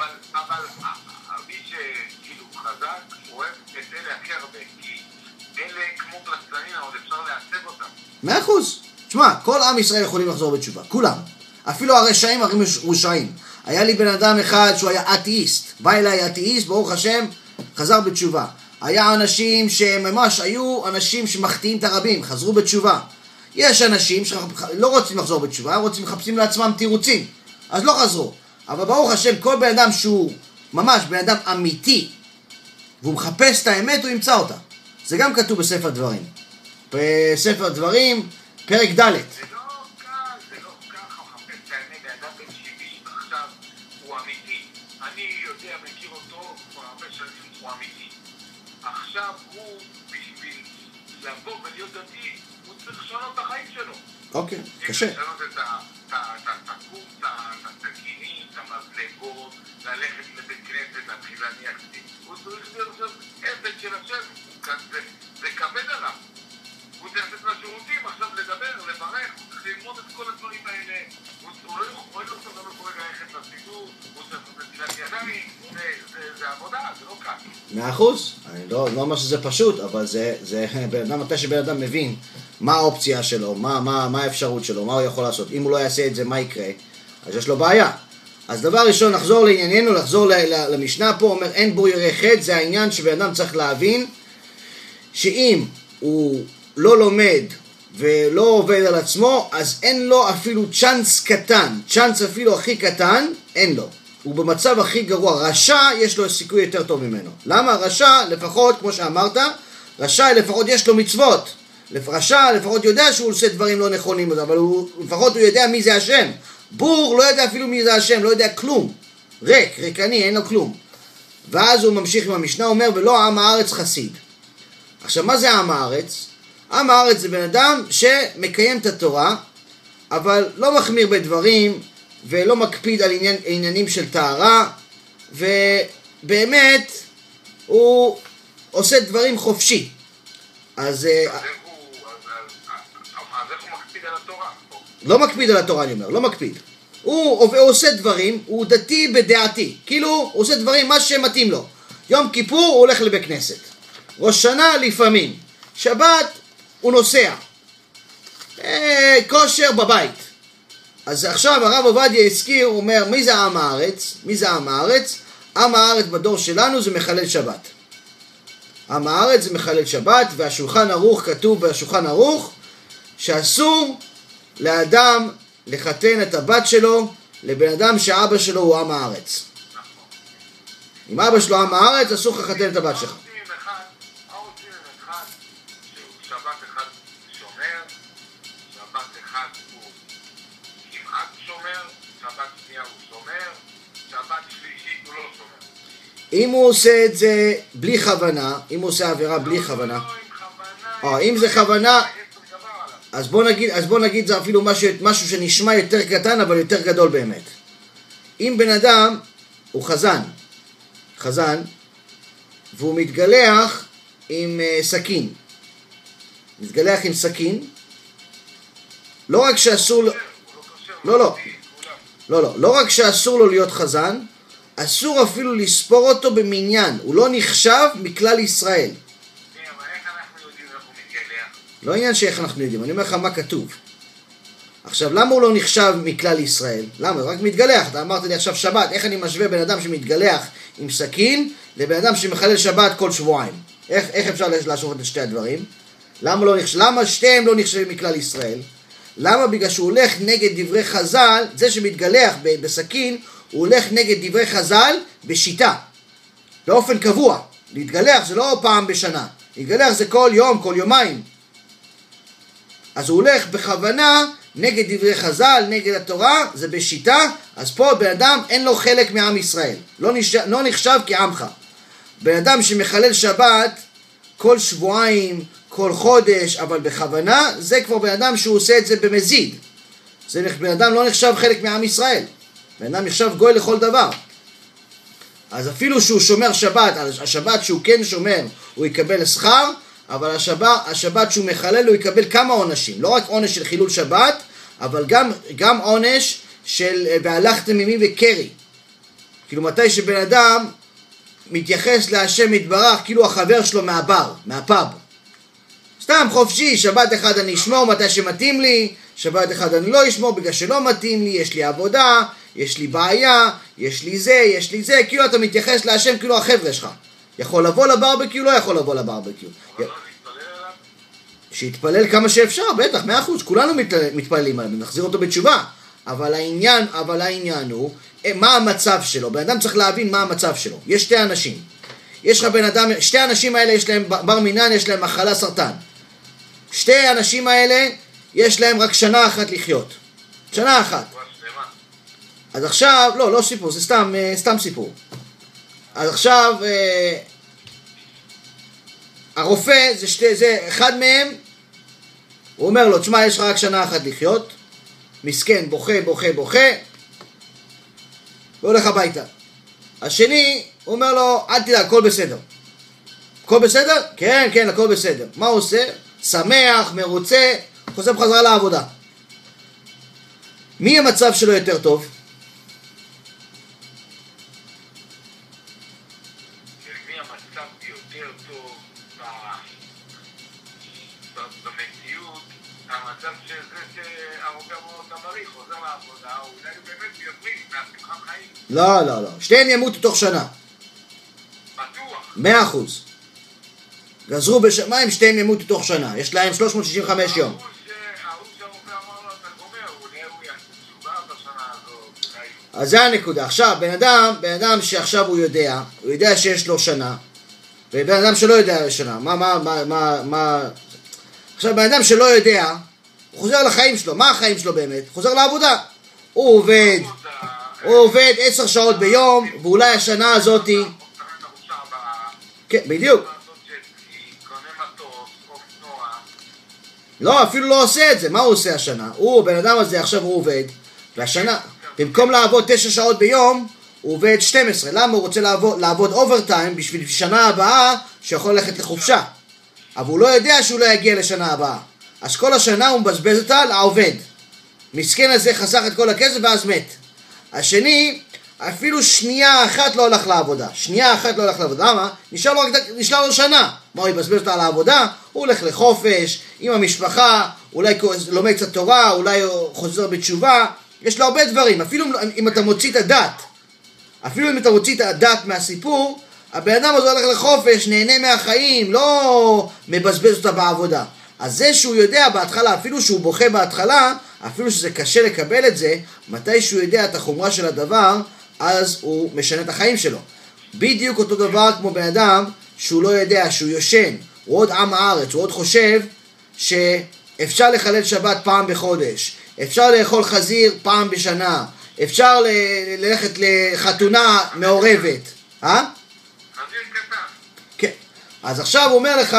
מי שכאילו חזק, הוא אוהב את אלה הכי הרבה, כי אלה כמו פלסטלינה, עוד אפשר לעצב אותם. מאה אחוז. תשמע, כל עם ישראל יכולים לחזור בתשובה, כולם. אפילו הרשעים הכי רשעים. היה לי בן אדם אחד שהוא היה אתאיסט, בא אליי אתאיסט, ברוך השם, חזר בתשובה. היה אנשים שממש היו אנשים שמחטיאים את הרבים, חזרו בתשובה. יש אנשים שלא רוצים לחזור בתשובה, רוצים לחפשים לעצמם תירוצים, אז לא חזרו. אבל ברוך השם, כל בן אדם שהוא ממש בן אדם אמיתי, והוא מחפש את האמת, הוא ימצא אותה. זה גם כתוב בספר דברים. בספר דברים, פרק ד'. זה לא קל, זה לא ככה, מחפש את האמת, האדם בן שבעים, עכשיו הוא אמיתי. אני יודע, מכיר אותו, כבר הרבה שנים הוא אמיתי. עכשיו הוא, בשביל לבוא ולהיות דתי, הוא צריך לשנות את החיים שלו. אוקיי, קשה. צריך לשנות את התקום, את הסכינים, את המזלגות, ללכת לבית כנסת, להתחיל להניח אותי. הוא צריך להיות עכשיו עבד של השם, זה כבד עליו. הוא צריך לתת לשירותים, עכשיו לדבר, לברך, הוא צריך ללמוד את כל הדברים האלה. הוא לא יכול ללכת לסידור, הוא צריך לתת תפילת ידיים, זה עבודה, זה לא קל. מאה אחוז, אני לא אומר שזה פשוט, אבל זה, זה בן אדם, מתי שבן אדם מבין מה האופציה שלו, מה, מה, מה האפשרות שלו, מה הוא יכול לעשות. אם הוא לא יעשה את זה, מה יקרה? אז יש לו בעיה. אז דבר ראשון, לחזור לענייננו, לחזור למשנה פה, אומר אין בו ירא חטא, זה העניין שבן אדם צריך להבין, שאם הוא לא לומד ולא עובד על עצמו, אז אין לו אפילו צ'אנס קטן, צ'אנס אפילו הכי קטן, אין לו. הוא במצב הכי גרוע. רשע יש לו סיכוי יותר טוב ממנו. למה? רשע לפחות, כמו שאמרת, רשע לפחות יש לו מצוות. רשע לפחות יודע שהוא עושה דברים לא נכונים, אבל הוא, לפחות הוא יודע מי זה השם. בור לא יודע אפילו מי זה השם, לא יודע כלום. ריק, ריקני, אין לו כלום. ואז הוא ממשיך עם המשנה, אומר, ולא עם הארץ חסיד. עכשיו, מה זה עם הארץ? עם הארץ זה בן אדם שמקיים את התורה, אבל לא מחמיר בדברים, ולא מקפיד על עניין, עניינים של טהרה, ובאמת הוא עושה דברים חופשי. אז... אז איך הוא מקפיד על התורה? לא מקפיד על התורה, אני אומר, לא מקפיד. הוא, הוא עושה דברים, הוא דתי בדעתי, כאילו הוא עושה דברים מה שמתאים לו. יום כיפור הוא הולך לבית כנסת, ראש שנה לפעמים, שבת הוא נוסע, אה, כושר בבית. אז עכשיו הרב עובדיה הזכיר, הוא אומר, מי זה עם הארץ? מי זה עם הארץ? עם הארץ בדור שלנו זה מחלל שבת. עם הארץ זה מחלל שבת, והשולחן ערוך, כתוב בשולחן ערוך, שאסור לאדם לחתן את הבת שלו לבן אדם שאבא שלו הוא עם הארץ. אם אבא שלו עם הארץ, אסור לך לחתן את הבת שלך. אם הוא עושה את זה בלי כוונה, אם הוא עושה עבירה בלי כוונה, או אם זה כוונה, אז בוא נגיד, אז בוא נגיד זה אפילו משהו, משהו שנשמע יותר קטן, אבל יותר גדול באמת. אם בן אדם הוא חזן, חזן, והוא מתגלח עם uh, סכין, מתגלח עם סכין, לא רק שאסור לו, לא, לא, לא, לא, לא רק שאסור לו להיות חזן, אסור אפילו לספור אותו במניין, הוא לא נחשב מכלל ישראל. לא עניין שאיך אנחנו יודעים, אני אומר לך מה כתוב. עכשיו, למה הוא לא נחשב מכלל ישראל? למה? הוא רק מתגלח. אתה אמרת לי עכשיו שבת, איך אני משווה בן אדם שמתגלח עם סכין לבן אדם שמחלל שבת כל שבועיים? איך, איך אפשר להשוות את שתי הדברים? למה, לא נחשב, למה שתיהם לא נחשבים מכלל ישראל? למה? בגלל שהוא הולך נגד דברי חז"ל, זה שמתגלח בסכין, הוא הולך נגד דברי חז"ל בשיטה, באופן קבוע. להתגלח זה לא פעם בשנה, להתגלח זה כל יום, כל יומיים. אז הוא הולך בכוונה נגד דברי חז"ל, נגד התורה, זה בשיטה. אז פה בן אדם אין לו חלק מעם ישראל, לא נחשב, לא נחשב כעמך. בן אדם שמחלל שבת כל שבועיים, כל חודש, אבל בכוונה, זה כבר בן אדם שהוא עושה את זה במזיד. זה בן אדם לא נחשב חלק מעם ישראל, בן אדם נחשב גוי לכל דבר. אז אפילו שהוא שומר שבת, השבת שהוא כן שומר, הוא יקבל שכר, אבל השבת, השבת שהוא מחלל הוא יקבל כמה עונשים, לא רק עונש של חילול שבת, אבל גם, גם עונש של והלכתם עמי וקרי. כאילו מתי שבן אדם מתייחס להשם יתברך כאילו החבר שלו מהבר, מהפאב. סתם חופשי, שבת אחד אני אשמור מתי שמתאים לי, שבת אחד אני לא אשמור בגלל שלא מתאים לי, יש לי עבודה, יש לי בעיה, יש לי זה, יש לי זה, כאילו אתה מתייחס להשם כאילו החבר'ה שלך. יכול לבוא לברבקיו, לא יכול לבוא לברבקיו. אבל לא להתפלל עליו? שיתפלל כמה שאפשר, בטח, מאה אחוז, כולנו מתפללים עליו, נחזיר אותו בתשובה. אבל העניין, אבל העניין הוא, מה המצב שלו? בן אדם צריך להבין מה המצב שלו. יש שתי אנשים. יש לך בן אדם, שתי האנשים האלה יש להם בר מינן, יש להם מחלה סרטן. שתי האנשים האלה, יש להם רק שנה אחת לחיות. שנה אחת. אז עכשיו, לא, לא סיפור, זה סתם, סתם סיפור. אז עכשיו, הרופא, זה שתי, זה אחד מהם, הוא אומר לו, תשמע, יש לך רק שנה אחת לחיות, מסכן, בוכה, בוכה, בוכה, והולך הביתה. השני, הוא אומר לו, אל תדאג, הכל בסדר. הכל בסדר? כן, כן, הכל בסדר. מה הוא עושה? שמח, מרוצה, חוזר בחזרה לעבודה. מי המצב שלו יותר טוב? מי המצב יותר טוב במציאות? המצב שזה שהרופא אמר לו תמרי, חוזר לעבודה, אולי באמת יבריא מהשמחת חיים. לא, לא, לא. שתיהם ימותו תוך שנה. בטוח. מאה אחוז. גזרו בשמיים, שתיהם ימותו תוך שנה. יש להם שלוש מאות שישים וחמש יום. ההוא שהרופא אמר לו, אתה גומר, אולי הוא יעשה תשובה בשנה הזאת. אז זה הנקודה. עכשיו, בן אדם, בן אדם שעכשיו הוא יודע, הוא יודע שיש לו שנה, ובן אדם שלא יודע שנה, מה, מה, מה, מה, מה... עכשיו, בן אדם שלא יודע, הוא חוזר לחיים שלו. מה החיים שלו באמת? הוא חוזר לעבודה. הוא עובד, הוא עובד עשר שעות ביום, ואולי השנה הזאת... כן, בדיוק. לא, אפילו לא עושה את זה. מה הוא עושה השנה? הוא, בן אדם הזה, עכשיו הוא עובד, והשנה, במקום לעבוד תשע שעות ביום, הוא עובד שתים עשרה. למה? הוא רוצה לעבוד, לעבוד אוברטיים בשביל שנה הבאה שיכול ללכת לחופשה. אבל הוא לא יודע שהוא לא יגיע לשנה הבאה. אז כל השנה הוא מבזבז אותה לעובד. מסכן הזה חסך את כל הכסף ואז מת. השני, אפילו שנייה אחת לא הולך לעבודה. שנייה אחת לא הולך לעבודה. למה? נשאר לו, נשאר לו שנה. מה, הוא יבזבז אותה על העבודה? הוא הולך לחופש, עם המשפחה, אולי לומד קצת תורה, אולי חוזר בתשובה. יש לו הרבה דברים. אפילו אם אתה מוציא את הדת, אפילו אם אתה מוציא את הדת מהסיפור, הבן אדם הזה הולך לחופש, נהנה מהחיים, לא מבזבז אותה בעבודה. אז זה שהוא יודע בהתחלה, אפילו שהוא בוכה בהתחלה, אפילו שזה קשה לקבל את זה, מתי שהוא יודע את החומרה של הדבר, אז הוא משנה את החיים שלו. בדיוק אותו דבר כמו בן אדם שהוא לא יודע, שהוא יושן, הוא עוד עם הארץ, הוא עוד חושב שאפשר לחלל שבת פעם בחודש, אפשר לאכול חזיר פעם בשנה, אפשר ל- ללכת לחתונה מעורבת. אה? חזיר קטן. כן. אז עכשיו הוא אומר לך,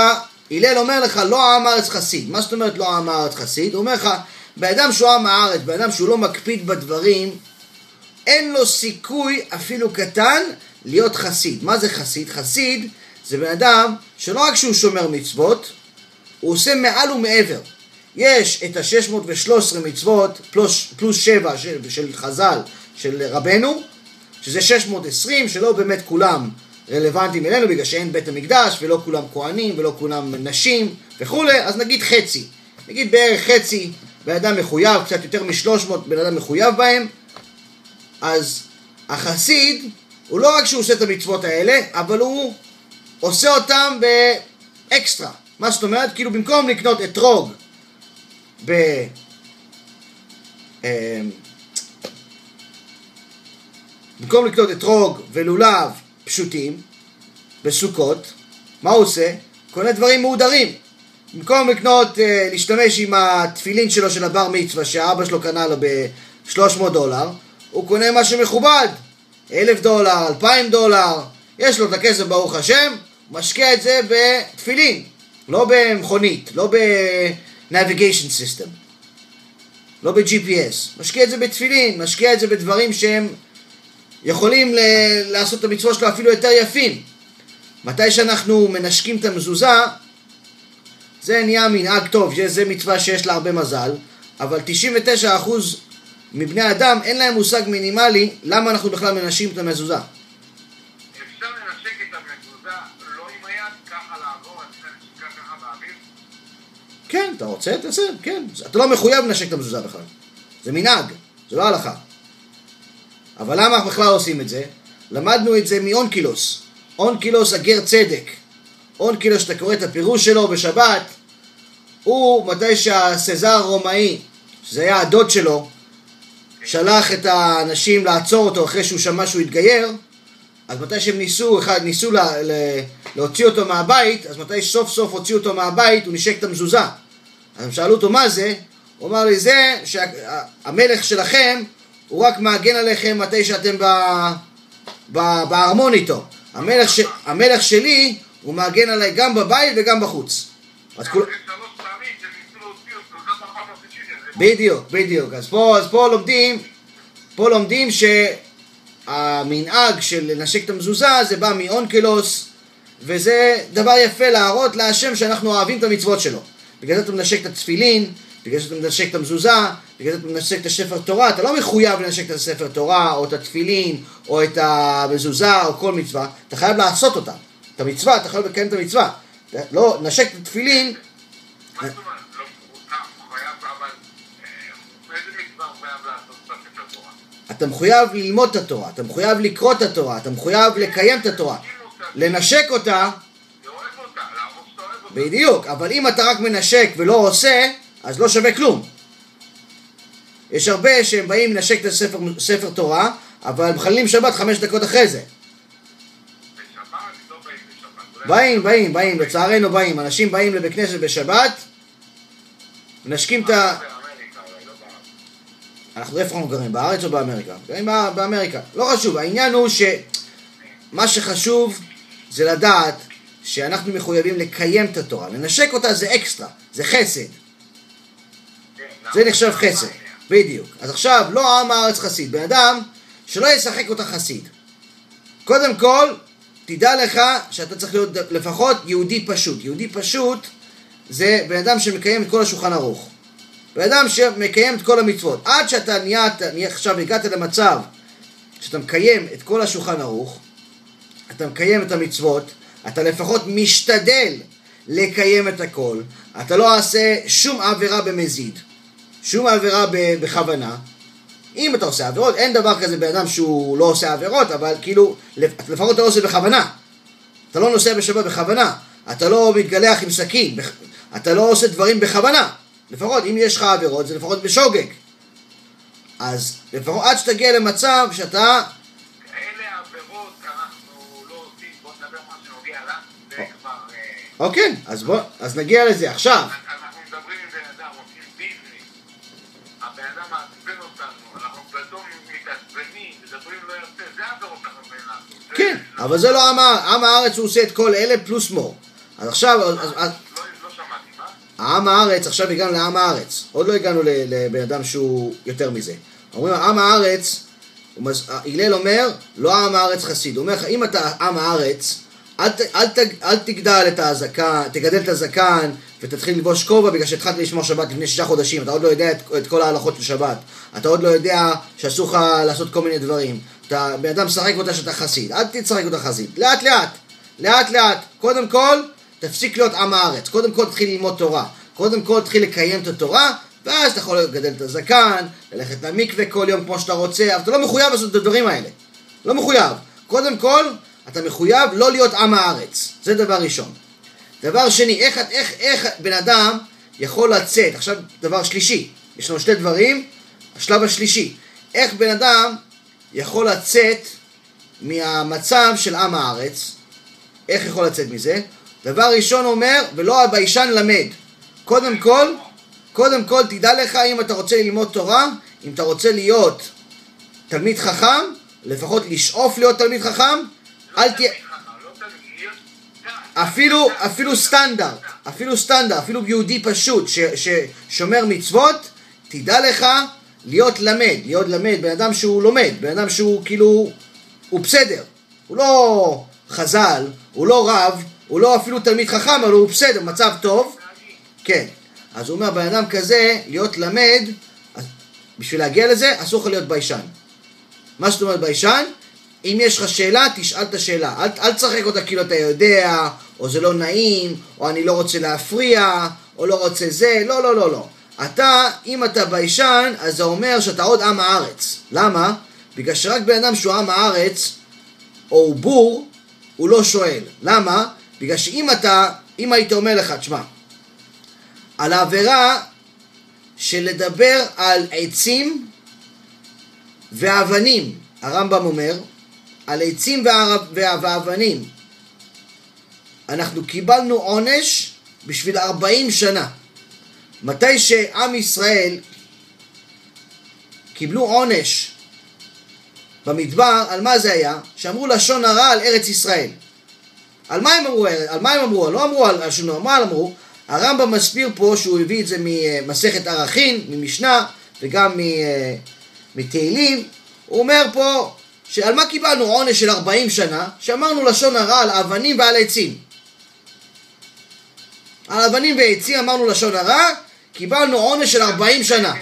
הלל אומר לך, לא עם הארץ חסיד. מה זאת אומרת לא עם הארץ חסיד? הוא אומר לך, באדם שהוא עם הארץ, באדם שהוא לא מקפיד בדברים, אין לו סיכוי אפילו קטן להיות חסיד. מה זה חסיד? חסיד זה בן אדם שלא רק שהוא שומר מצוות, הוא עושה מעל ומעבר. יש את ה-שש מאות ושלוש עשרה מצוות פלוס, פלוס שבע של, של חז"ל, של רבנו, שזה שש מאות ועשרים, שלא באמת כולם רלוונטיים אלינו, בגלל שאין בית המקדש, ולא כולם כהנים, ולא כולם נשים וכו'. אז נגיד חצי. נגיד בערך חצי בן אדם מחויב, קצת יותר מ-שלוש מאות בן אדם מחויב בהם. אז החסיד, הוא לא רק שהוא עושה את המצוות האלה, אבל הוא עושה אותם באקסטרה. מה זאת אומרת? כאילו במקום לקנות אתרוג ב... במקום לקנות אתרוג ולולב פשוטים בסוכות, מה הוא עושה? קונה דברים מהודרים. במקום לקנות, להשתמש עם התפילין שלו של הבר מצווה שהאבא שלו קנה לו ב-שלוש מאות דולר, הוא קונה משהו מכובד, אלף דולר, אלפיים דולר, יש לו את הכסף ברוך השם, הוא משקיע את זה בתפילין, לא במכונית, לא ב-navigation system, לא ב-ג'י פי אס, משקיע את זה בתפילין, משקיע את זה בדברים שהם יכולים ל- לעשות את המצווה שלו אפילו יותר יפים. מתי שאנחנו מנשקים את המזוזה, זה נהיה מנהג טוב, זה מצווה שיש לה הרבה מזל, אבל תשעים ותשעה אחוז מבני אדם אין להם מושג מינימלי למה אנחנו בכלל מנשים את המזוזה. אפשר לנשק את המזוזה לא עם היד, ככה לעבור, נשיקה ככה באוויר? כן, אתה רוצה? תעשה, כן. אתה לא מחויב לנשק את המזוזה בכלל. זה מנהג, זה לא הלכה. אבל למה אנחנו בכלל עושים את זה? למדנו את זה מאונקילוס. אונקילוס הגר צדק. אונקילוס, שאתה קורא את הפירוש שלו בשבת, הוא מתי שהסזר הרומאי, שזה היה הדוד שלו, שלח את האנשים לעצור אותו אחרי שהוא שמע שהוא התגייר, אז מתי שהם ניסו, אחד, ניסו לה, לה, להוציא אותו מהבית, אז מתי סוף סוף הוציאו אותו מהבית, הוא נשק את המזוזה. אז הם שאלו אותו מה זה, הוא אמר לי זה שהמלך שלכם, הוא רק מעגן עליכם מתי שאתם ב, ב, בארמון איתו. המלך, ש, המלך שלי, הוא מעגן עליי גם בבית וגם בחוץ. אז כול... בדיוק, בדיוק. אז פה, אז פה לומדים, פה לומדים שהמנהג של לנשק את המזוזה זה בא מאונקלוס, וזה דבר יפה להראות להשם שאנחנו אוהבים את המצוות שלו. בגלל זה אתה מנשק את התפילין, בגלל זה אתה מנשק את המזוזה, בגלל זה אתה מנשק את הספר תורה. אתה לא מחויב לנשק את הספר תורה, או את התפילין, או את המזוזה, או כל מצווה. אתה חייב לעשות אותה. את המצווה, אתה חייב לקיים את המצווה. לא, נשק את התפילין. מה זאת אומרת? אתה מחויב ללמוד את התורה, אתה מחויב לקרוא את התורה, אתה מחויב לקיים את התורה. לנשק אותה, בדיוק, אבל אם אתה רק מנשק ולא עושה, אז לא שווה כלום. יש הרבה שהם באים לנשק את הספר, ספר תורה, אבל מחללים שבת חמש דקות אחרי זה. באים, באים, באים, לצערנו באים. אנשים באים לבית כנסת בשבת, מנשקים את ה... אנחנו איפה אנחנו גרים? בארץ או באמריקה? גרים באמריקה. לא חשוב, העניין הוא שמה שחשוב זה לדעת שאנחנו מחויבים לקיים את התורה. לנשק אותה זה אקסטרה, זה חסד. זה נחשב חסד, בדיוק. אז עכשיו, לא עם הארץ חסיד, בן אדם שלא ישחק אותה חסיד. קודם כל, תדע לך שאתה צריך להיות לפחות יהודי פשוט. יהודי פשוט זה בן אדם שמקיים את כל השולחן ערוך. בן אדם שמקיים את כל המצוות. עד שאתה נהיה, נהיה עכשיו הגעת למצב שאתה מקיים את כל השולחן ערוך, אתה מקיים את המצוות, אתה לפחות משתדל לקיים את הכל, אתה לא עושה שום עבירה במזיד, שום עבירה בכוונה. אם אתה עושה עבירות, אין דבר כזה בן אדם שהוא לא עושה עבירות, אבל כאילו, לפחות אתה לא עושה בכוונה. אתה לא נוסע בשבת בכוונה, אתה לא מתגלח עם סכין, אתה לא עושה דברים בכוונה. לפחות, אם יש לך עבירות, זה לפחות בשוגג. אז לפחות עד שתגיע למצב שאתה... כאלה עבירות אנחנו לא עושים, בוא נדבר מה שנוגע לה, זה כבר... אוקיי, אז בוא, אז נגיע לזה עכשיו. אנחנו מדברים עם בן אדם, עושים ביזני, הבן אדם מעצבן אותנו, אנחנו פתאום מתעצבנים, מדברים לא יוצא, זה עבירות אנחנו בן לעשות. כן, אבל זה לא עם הארץ, עם הארץ הוא עושה את כל אלה פלוס מור. אז עכשיו... העם הארץ, עכשיו הגענו לעם הארץ, עוד לא הגענו לבן אדם שהוא יותר מזה. אומרים, העם הארץ, הלל אומר, לא העם הארץ חסיד. הוא אומר לך, אם אתה עם הארץ, אל, אל, אל תגדל את הזקן, תגדל את הזקן ותתחיל לבוש כובע בגלל שהתחלת לשמור שבת לפני שישה חודשים, אתה עוד לא יודע את, את כל ההלכות של שבת, אתה עוד לא יודע שאסור לך לעשות כל מיני דברים, אתה בן אדם משחק אותה שאתה חסיד, אל תשחק אותה חסיד, לאט לאט, לאט לאט, קודם כל תפסיק להיות עם הארץ, קודם כל תתחיל ללמוד תורה, קודם כל תתחיל לקיים את התורה, ואז אתה יכול לגדל את הזקן, ללכת למקווה כל יום כמו שאתה רוצה, אבל אתה לא מחויב לעשות את הדברים האלה, לא מחויב, קודם כל אתה מחויב לא להיות עם הארץ, זה דבר ראשון. דבר שני, איך, איך, איך בן אדם יכול לצאת, עכשיו דבר שלישי, יש לנו שתי דברים, השלב השלישי, איך בן אדם יכול לצאת מהמצב של עם הארץ, איך יכול לצאת מזה? דבר ראשון אומר, ולא הביישן למד, קודם כל, קודם כל תדע לך אם אתה רוצה ללמוד תורה, אם אתה רוצה להיות תלמיד חכם, לפחות לשאוף להיות תלמיד חכם, אל תהיה... אפילו, אפילו סטנדרט, אפילו סטנדרט, אפילו יהודי פשוט ש, ששומר מצוות, תדע לך להיות למד, להיות למד, בן אדם שהוא לומד, בן אדם שהוא כאילו, הוא בסדר, הוא לא חז"ל, הוא לא רב, הוא לא אפילו תלמיד חכם, אבל הוא בסדר, מצב טוב, כן, אז הוא אומר, בן אדם כזה, להיות למד, בשביל להגיע לזה, אסור לך להיות ביישן. מה זאת אומרת ביישן? אם יש לך שאלה, תשאל את השאלה. אל, אל תשחק אותה כאילו אתה יודע, או זה לא נעים, או אני לא רוצה להפריע, או לא רוצה זה. לא, לא, לא, לא. אתה, אם אתה ביישן, אז זה אומר שאתה עוד עם הארץ. למה? בגלל שרק בן אדם שהוא עם הארץ, או הוא בור, הוא לא שואל. למה? בגלל שאם אתה, אם היית אומר לך, תשמע, על העבירה של לדבר על עצים ואבנים, הרמב"ם אומר, על עצים ואבנים, אנחנו קיבלנו עונש בשביל ארבעים שנה. מתי שעם ישראל קיבלו עונש במדבר, על מה זה היה? שאמרו לשון הרע על ארץ ישראל. על מה הם אמרו? על מה הם אמרו? לא אמרו על שון הרע, מה הם אמרו? הרמב"ם מסביר פה שהוא הביא את זה ממסכת ערכין, ממשנה וגם מתהילים. הוא אומר פה שעל מה קיבלנו עונש של ארבעים שנה? שאמרנו לשון הרע על אבנים ועל עצים. על אבנים ועצים אמרנו לשון הרע, קיבלנו עונש של ארבעים שנה.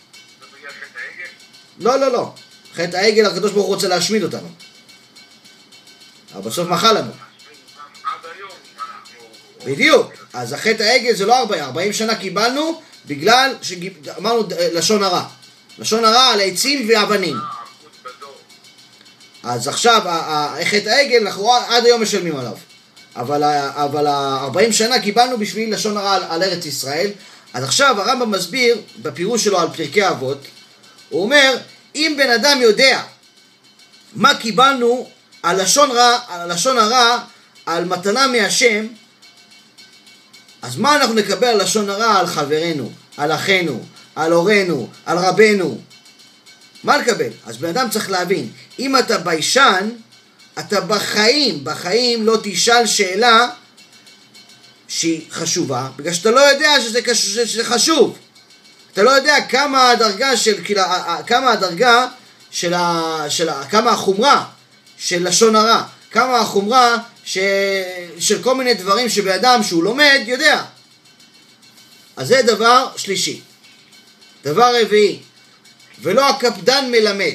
לא, לא, לא. חטא העגל, הקדוש ברוך הוא רוצה להשמיד אותנו. אבל בסוף מחל לנו. בדיוק. אז החטא העגל זה לא ארבעים. ארבעים שנה קיבלנו בגלל שאמרנו לשון הרע. לשון הרע על עצים ואבנים. אז עכשיו, חטא העגל, אנחנו עד היום משלמים עליו. אבל, אבל ארבעים שנה קיבלנו בשביל לשון הרע על, על ארץ ישראל. אז עכשיו הרמב"ם מסביר בפירוש שלו על פרקי אבות, הוא אומר, אם בן אדם יודע מה קיבלנו על לשון, רע, על לשון הרע, על מתנה מהשם, אז מה אנחנו נקבל על לשון הרע? על חברנו, על אחינו, על הורינו, על רבנו. מה נקבל? אז בן אדם צריך להבין, אם אתה ביישן, אתה בחיים, בחיים לא תשאל שאלה שהיא חשובה, בגלל שאתה לא יודע שזה, שזה חשוב. אתה לא יודע כמה הדרגה של, כאילו, כמה הדרגה של, ה, של ה, כמה החומרה של לשון הרע, כמה החומרה ש, של כל מיני דברים שבן אדם שהוא לומד יודע. אז זה דבר שלישי. דבר רביעי, ולא הקפדן מלמד.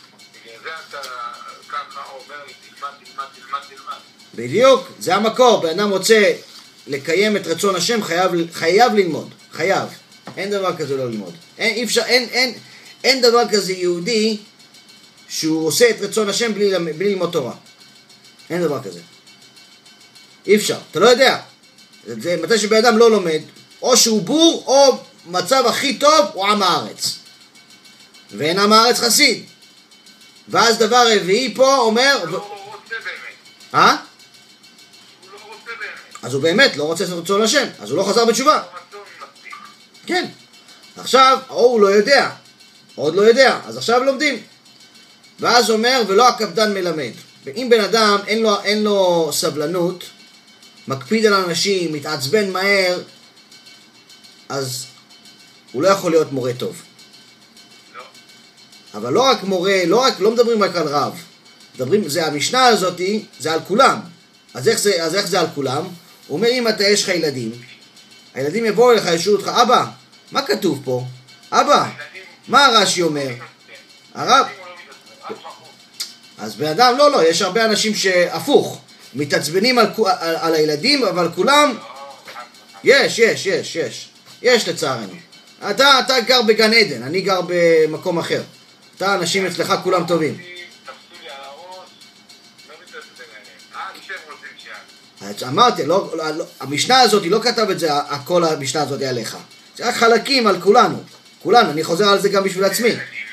בדיוק, זה המקור. בן אדם רוצה לקיים את רצון השם, חייב, חייב ללמוד, חייב. אין דבר כזה לא ללמוד. אין, אי אפשר, אין, אין, אין דבר כזה יהודי שהוא עושה את רצון השם בלי, בלי ללמוד תורה. אין דבר כזה. אי אפשר, אתה לא יודע. זה מתי שבן אדם לא לומד, או שהוא בור, או מצב הכי טוב, הוא עם הארץ. ואין עם הארץ חסיד. ואז דבר רביעי פה אומר... הוא לא רוצה באמת. אה? הוא לא רוצה באמת. אז הוא באמת לא רוצה את רצון השם, אז הוא לא חזר בתשובה. כן. עכשיו, או הוא לא יודע, עוד לא יודע, אז עכשיו לומדים. ואז אומר, ולא הקפדן מלמד. ואם בן אדם אין לו, אין לו סבלנות, מקפיד על אנשים, מתעצבן מהר, אז הוא לא יכול להיות מורה טוב. לא. אבל לא רק מורה, לא רק, לא מדברים רק על רב. מדברים, זה, המשנה הזאת, זה על כולם. אז איך זה, אז איך זה על כולם? הוא אומר, אם אתה יש לך ילדים, הילדים יבואו אליך, ישאלו אותך, אבא, מה כתוב פה? אבא, מה הרש"י אומר? הרב... אז בן אדם, לא, לא, יש הרבה אנשים שהפוך, מתעצבנים על, על, על הילדים, אבל כולם... יש, יש, יש, יש. יש לצערנו. אתה, אתה גר בגן עדן, אני גר במקום אחר. אתה, אנשים אצלך כולם טובים. אמרתי, לא, לא, המשנה הזאת, היא לא כתב את זה, הכל המשנה הזאת עליך. זה רק חלקים על כולנו. כולנו, אני חוזר על זה גם בשביל עצמי.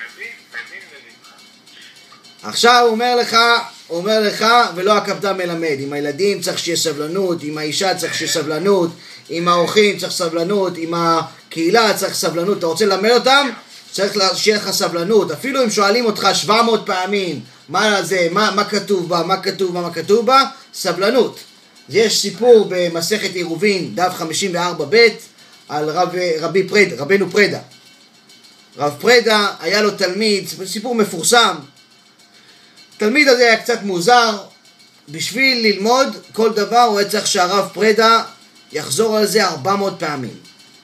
עכשיו הוא אומר לך, הוא אומר לך, ולא הקפדן מלמד. עם הילדים צריך שיהיה סבלנות, עם האישה צריך שיהיה סבלנות, עם האורחים צריך סבלנות, עם הקהילה צריך סבלנות. אתה רוצה ללמד אותם? צריך שיהיה לך סבלנות. אפילו אם שואלים אותך שבע מאות פעמים, מה זה, מה, מה כתוב בה, מה כתוב בה, מה כתוב בה, סבלנות. יש סיפור במסכת עירובין, דף חמישים וארבע ב' על רב, רבי פרדה, רבנו פרדה. רב פרדה היה לו תלמיד, סיפור מפורסם. התלמיד הזה היה קצת מוזר, בשביל ללמוד כל דבר הוא היה צריך שהרב פרדה יחזור על זה ארבע מאות פעמים.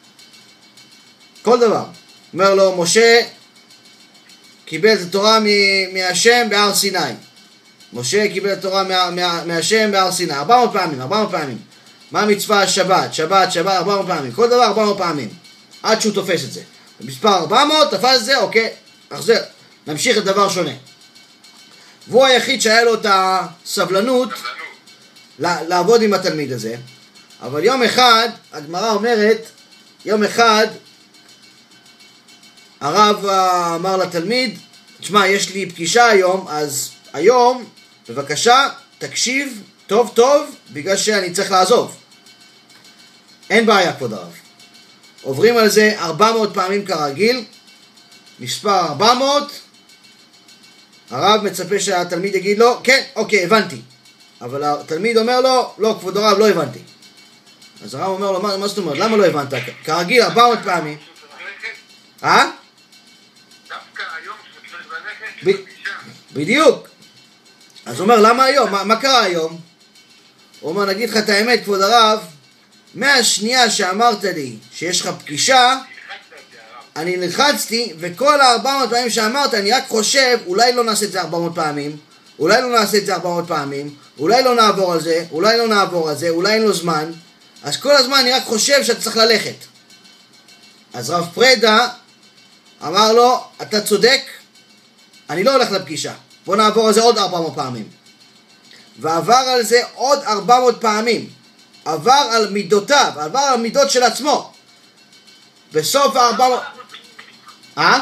כל דבר. אומר לו, משה קיבל את התורה מהשם בהר סיני. משה קיבל את התורה מה, מה, מהשם בהר סיני. ארבע מאות פעמים, ארבע מאות פעמים. מה המצווה? שבת, שבת, שבת, ארבע מאות פעמים. כל דבר ארבע מאות פעמים. עד שהוא תופס את זה. במספר ארבע מאות, תפס את זה, אוקיי, נחזר. נמשיך לדבר שונה. והוא היחיד שהיה לו את הסבלנות לעבוד עם התלמיד הזה. אבל יום אחד, הגמרא אומרת, יום אחד, הרב אמר לתלמיד, תשמע, יש לי פגישה היום, אז היום, בבקשה, תקשיב טוב טוב, בגלל שאני צריך לעזוב. אין בעיה, כבוד הרב. עוברים על זה ארבע מאות פעמים כרגיל, מספר ארבע מאות, הרב מצפה שהתלמיד יגיד לו, כן, אוקיי, הבנתי. אבל התלמיד אומר לו, לא, כבוד הרב, לא הבנתי. אז הרב אומר לו, מה, מה זאת אומרת? למה לא הבנת? כרגיל, ארבע מאות פעמים. אה? דווקא היום שצריך ללכת, בדיוק. אז הוא אומר, למה היום? מה, מה קרה היום? הוא אומר, נגיד לך את האמת, כבוד הרב, מהשנייה שאמרת לי שיש לך פגישה, אני נלחצתי, וכל ה-ארבע מאות פעמים שאמרת, אני רק חושב, אולי לא נעשה את זה ארבע מאות פעמים, אולי לא נעשה את זה ארבע מאות פעמים, אולי לא נעבור על זה, אולי לא נעבור על זה, אולי אין לו זמן, אז כל הזמן אני רק חושב שאתה צריך ללכת. אז רב פרדה אמר לו, אתה צודק, אני לא הולך לפגישה, בוא נעבור על זה עוד ארבע מאות פעמים. ועבר על זה עוד ארבע מאות פעמים, עבר על מידותיו, עבר על מידות של עצמו. בסוף ה-ארבע מאות... אה?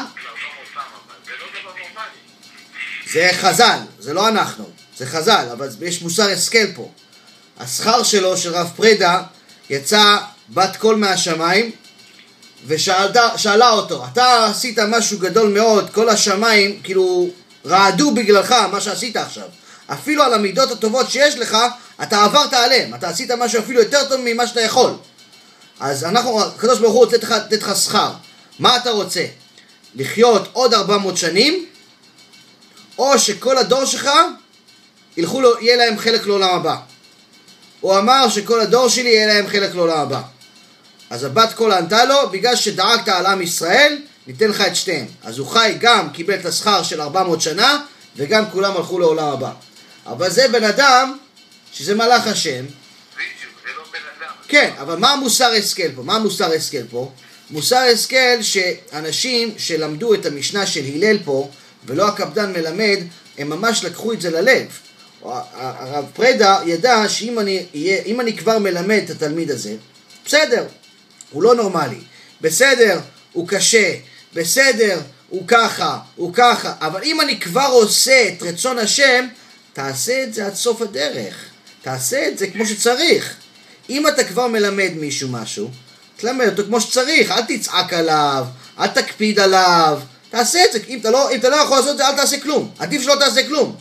זה חז"ל, זה לא אנחנו, זה חז"ל, אבל יש מוסר השכל פה. השכר שלו, של רב פרדה, יצא בת קול מהשמיים, ושאלה אותו, אתה עשית משהו גדול מאוד, כל השמיים כאילו רעדו בגללך מה שעשית עכשיו. אפילו על המידות הטובות שיש לך, אתה עברת עליהם, אתה עשית משהו אפילו יותר טוב ממה שאתה יכול. אז אנחנו, הקדוש ברוך הוא רוצה לתת לך שכר. מה אתה רוצה? לחיות עוד ארבע מאות שנים, או שכל הדור שלך ילכו לו, יהיה להם חלק לעולם הבא. הוא אמר שכל הדור שלי יהיה להם חלק לעולם הבא. אז הבת קול ענתה לו, בגלל שדאגת על עם ישראל, ניתן לך את שתיהם. אז הוא חי גם קיבל את השכר של ארבע מאות שנה, וגם כולם הלכו לעולם הבא. אבל זה בן אדם, שזה מלאך השם. כן, אבל מה המוסר השכל פה? מה המוסר השכל פה? מוסר השכל שאנשים שלמדו את המשנה של הלל פה, ולא הקפדן מלמד, הם ממש לקחו את זה ללב. הרב פרדה ידע שאם אני, אם אני כבר מלמד את התלמיד הזה, בסדר, הוא לא נורמלי, בסדר, הוא קשה, בסדר, הוא ככה, הוא ככה, אבל אם אני כבר עושה את רצון השם, תעשה את זה עד סוף הדרך, תעשה את זה כמו שצריך. אם אתה כבר מלמד מישהו משהו, תלמד אותו כמו שצריך, אל תצעק עליו, אל תקפיד עליו, תעשה את זה. אם אתה לא, אם אתה לא יכול לעשות את זה, אל תעשה כלום, עדיף שלא תעשה כלום.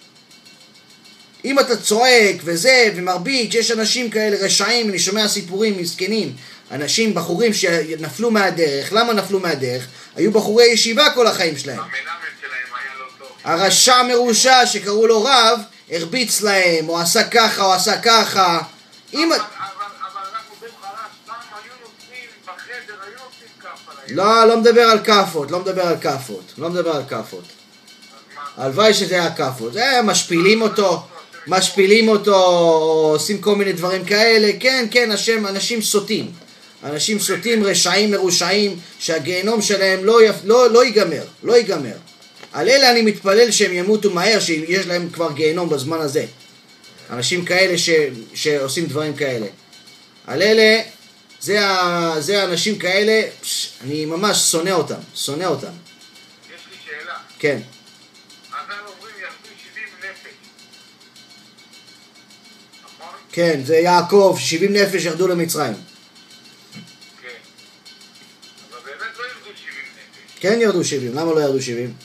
אם אתה צועק וזה ומרביץ, שיש אנשים כאלה רשעים, אני שומע סיפורים מסכנים, אנשים, בחורים שנפלו מהדרך. למה נפלו מהדרך? היו בחורי ישיבה כל החיים שלהם. המלמד שלהם היה לא טוב. הרשע מרושע שקראו לו רב, הרביץ להם, או עשה ככה, או עשה ככה. אם... אבל, אבל, אבל אנחנו בן חלש, פעם היו נותנים בחדר, היו נותנים כף עליהם. לא, לא מדבר על כפות, לא מדבר על כפות, לא מדבר על כפות. הלוואי שזה היה כפות. זה משפילים אותו, משפילים אותו, עושים כל מיני דברים כאלה. כן, כן, השם, אנשים סוטים. אנשים סוטים, רשעים, מרושעים, שהגיהנום שלהם לא, יפ... לא, לא ייגמר, לא ייגמר. על אלה אני מתפלל שהם ימותו מהר, שיש להם כבר גיהנום בזמן הזה. אנשים כאלה ש... שעושים דברים כאלה. על אלה, זה, ה... זה האנשים כאלה, פש... אני ממש שונא אותם, שונא אותם. יש לי שאלה. כן. אז אומרים ירדו שבעים נפש. נכון? כן, זה יעקב, שבעים נפש ירדו למצרים. כן. אבל באמת לא ירדו שבעים נפש. כן ירדו שבעים, למה לא ירדו שבעים?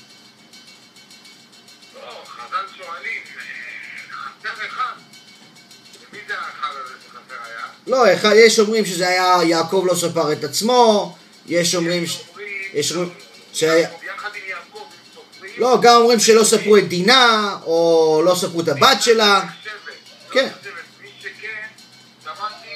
לא, חז"ל שואלים, חסר אחד. ומי זה האחד הזה שחסר היה? לא, אחד, יש אומרים שזה היה יעקב לא ספר את עצמו, יש אומרים ש... יש אומרים שהיה... יחד עם יעקב הם סופרים. לא, גם אומרים שלא ספרו את דינה, או לא ספרו את הבת שלה. כן. מי שכן, שמעתי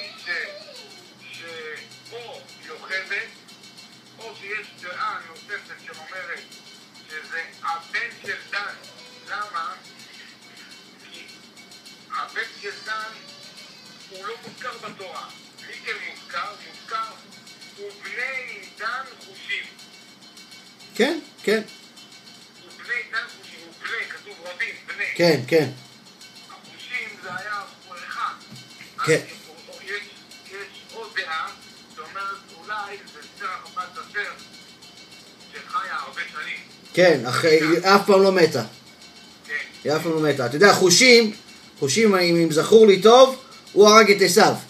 שאו יוכבת, או שיש דעה נוספת שאומרת שזה הבן של דן. למה? כי הבן של דן הוא לא מוזכר בתורה. מי כן מוזכר? מוזכר ובני דן חושים. כן, כן, ובני דן חושים, ובני, כתוב רבים, בני. כן, כן. החושים זה היה אחד. כן. אז יש, יש עוד דעה שאומרת אולי זה סרח בת אשר שחיה הרבה שנים. כן, אך היא אף פעם לא מתה. כן. היא אף פעם לא מתה. אתה יודע, חושים, חושים, אם זכור לי טוב, הוא הרג את עשיו. אה, ברוך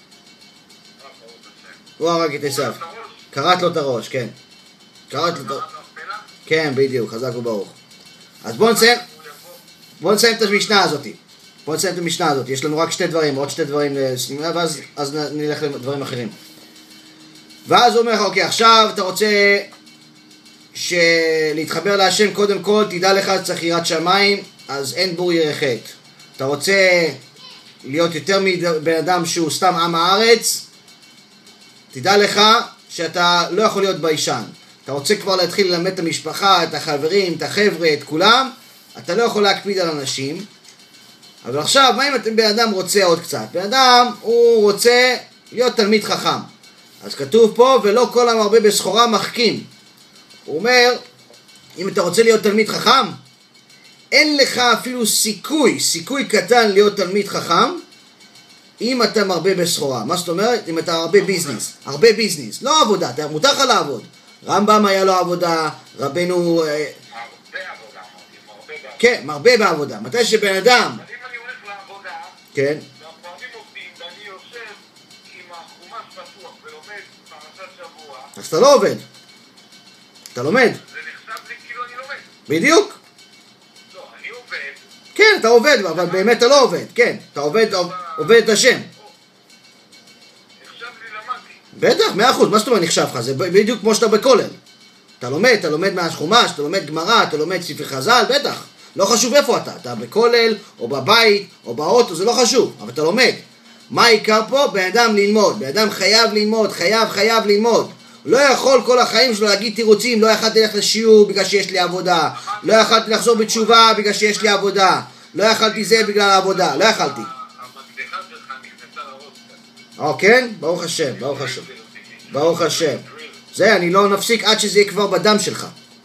השם. הוא הרג את עשיו. את הראש, קראת לו את הראש, כן. קראת לו את הראש. קראת לו אפלה, כן, בדיוק, חזק וברוך. אז בואו נסיים, הוא יבוא. בואו נסיים את המשנה הזאת. בואו נסיים את המשנה הזאת. יש לנו רק שתי דברים, עוד שתי דברים, ואז אז נלך לדברים אחרים. ואז הוא אומר, אוקיי, עכשיו אתה רוצה להתחבר להשם, קודם כל, תדע לך, צריך יראת שמיים, אז אין בור ירא חטא. אתה רוצה להיות יותר מבן אדם שהוא סתם עם הארץ, תדע לך שאתה לא יכול להיות ביישן. אתה רוצה כבר להתחיל ללמד את המשפחה, את החברים, את החבר'ה, את כולם, אתה לא יכול להקפיד על אנשים. אבל עכשיו, מה אם אתם בן אדם רוצה עוד קצת? בן אדם, הוא רוצה להיות תלמיד חכם. אז כתוב פה, ולא כל המרבה בסחורה מחכים. הוא אומר, אם אתה רוצה להיות תלמיד חכם, אין לך אפילו סיכוי, סיכוי קטן להיות תלמיד חכם, אם אתה מרבה בסחורה. מה זאת אומרת? אם אתה הרבה ביזנס. הרבה ביזנס. לא עבודה, אתה מותר לך לעבוד. רמב"ם היה לו עבודה, רבנו... הרבה עבודה, אמרתי, מרבה בעבודה. כן, מרבה בעבודה. מתי שבן אדם... אבל אם אני הולך לעבודה, כן. והפועלים עובדים, ואני יושב עם החומש פתוח ולומד פרשת שבוע, אז אתה לא עובד. אתה לומד. זה נחשב לי כאילו אני לומד. בדיוק. לא, אני עובד. כן, אתה עובד, אבל באמת אתה לא עובד. כן, אתה עובד, עובד את השם. נחשב לי למדתי. בטח, מאה אחוז. מה זאת אומרת נחשב לך? זה בדיוק כמו שאתה בכולל. אתה לומד, אתה לומד מהחומש, אתה לומד גמרא, אתה לומד ספרי חז"ל, בטח. לא חשוב איפה אתה. אתה בכולל, או בבית, או באוטו, זה לא חשוב. אבל אתה לומד. מה העיקר פה? בן אדם ללמוד. בן אדם חייב ללמוד, חייב, חייב ללמוד. לא יכול כל החיים שלו להגיד תירוצים, לא יכלתי ללכת לשיעור בגלל שיש לי עבודה, לא יכלתי לחזור בתשובה בגלל שיש לי עבודה, לא יכלתי זה בגלל העבודה, לא יכלתי. המקדחה שלך נכנסה לראש. אה, כן? ברוך השם, ברוך השם. ברוך השם. זה, אני לא נפסיק עד שזה יהיה כבר בדם שלך.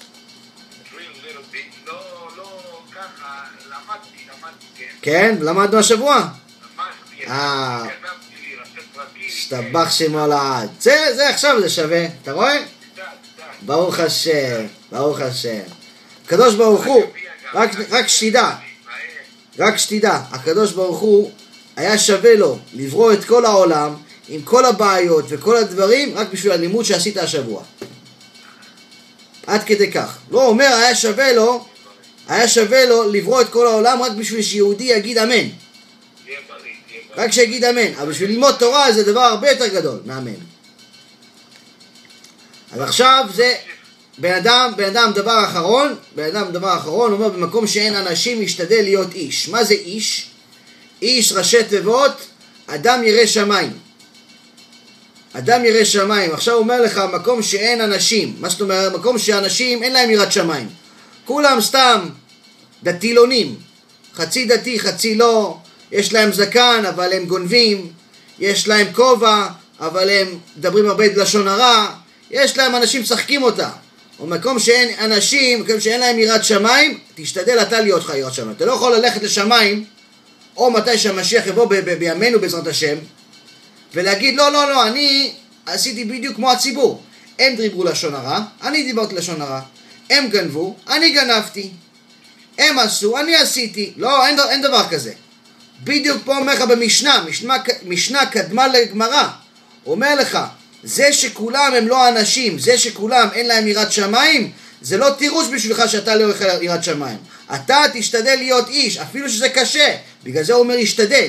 לא, לא, ככה, למדתי, למדתי, כן. כן? למדנו השבוע? למדתי, אה. כתבתי לי ראשי פרקים. השתבח שמו לעד. זה, זה עכשיו זה שווה, אתה רואה? ברוך השם, ברוך השם. הקדוש ברוך הוא, רק, רק שתדע, רק שתדע, הקדוש ברוך הוא היה שווה לו לברוא את כל העולם עם כל הבעיות וכל הדברים רק בשביל הלימוד שעשית השבוע. עד כדי כך. לא אומר, היה שווה לו, היה שווה לו לברוא את כל העולם רק בשביל שיהודי יגיד אמן. רק שיגיד אמן. אבל בשביל ללמוד תורה זה דבר הרבה יותר גדול מאמן. אז עכשיו זה, בן אדם, בן אדם דבר אחרון, בן אדם דבר אחרון, אומר במקום שאין אנשים משתדל להיות איש. מה זה איש? איש ראשי תיבות, אדם ירא שמיים. אדם ירא שמיים. עכשיו הוא אומר לך, מקום שאין אנשים. מה זאת אומרת? מקום שאנשים אין להם יראת שמיים. כולם סתם דתילונים. חצי דתי, חצי לא. יש להם זקן, אבל הם גונבים. יש להם כובע, אבל הם מדברים הרבה לשון הרע. יש להם אנשים משחקים אותה. ומקום שאין אנשים, מקום שאין להם יראת שמיים, תשתדל אתה להיות לך יראת שמיים. אתה לא יכול ללכת לשמיים, או מתי שהמשיח יבוא ב- ב- בימינו בעזרת השם, ולהגיד לא, לא, לא, אני עשיתי בדיוק כמו הציבור. הם דיברו לשון הרע, אני דיברתי לשון הרע. הם גנבו, אני גנבתי. הם עשו, אני עשיתי. לא, אין, אין דבר כזה. בדיוק פה אומר לך במשנה, משנה, משנה קדמה לגמרא. אומר לך, זה שכולם הם לא אנשים, זה שכולם אין להם יראת שמיים, זה לא תירוץ בשבילך שאתה לא יכול יראת שמיים. אתה תשתדל להיות איש, אפילו שזה קשה. בגלל זה הוא אומר ישתדל.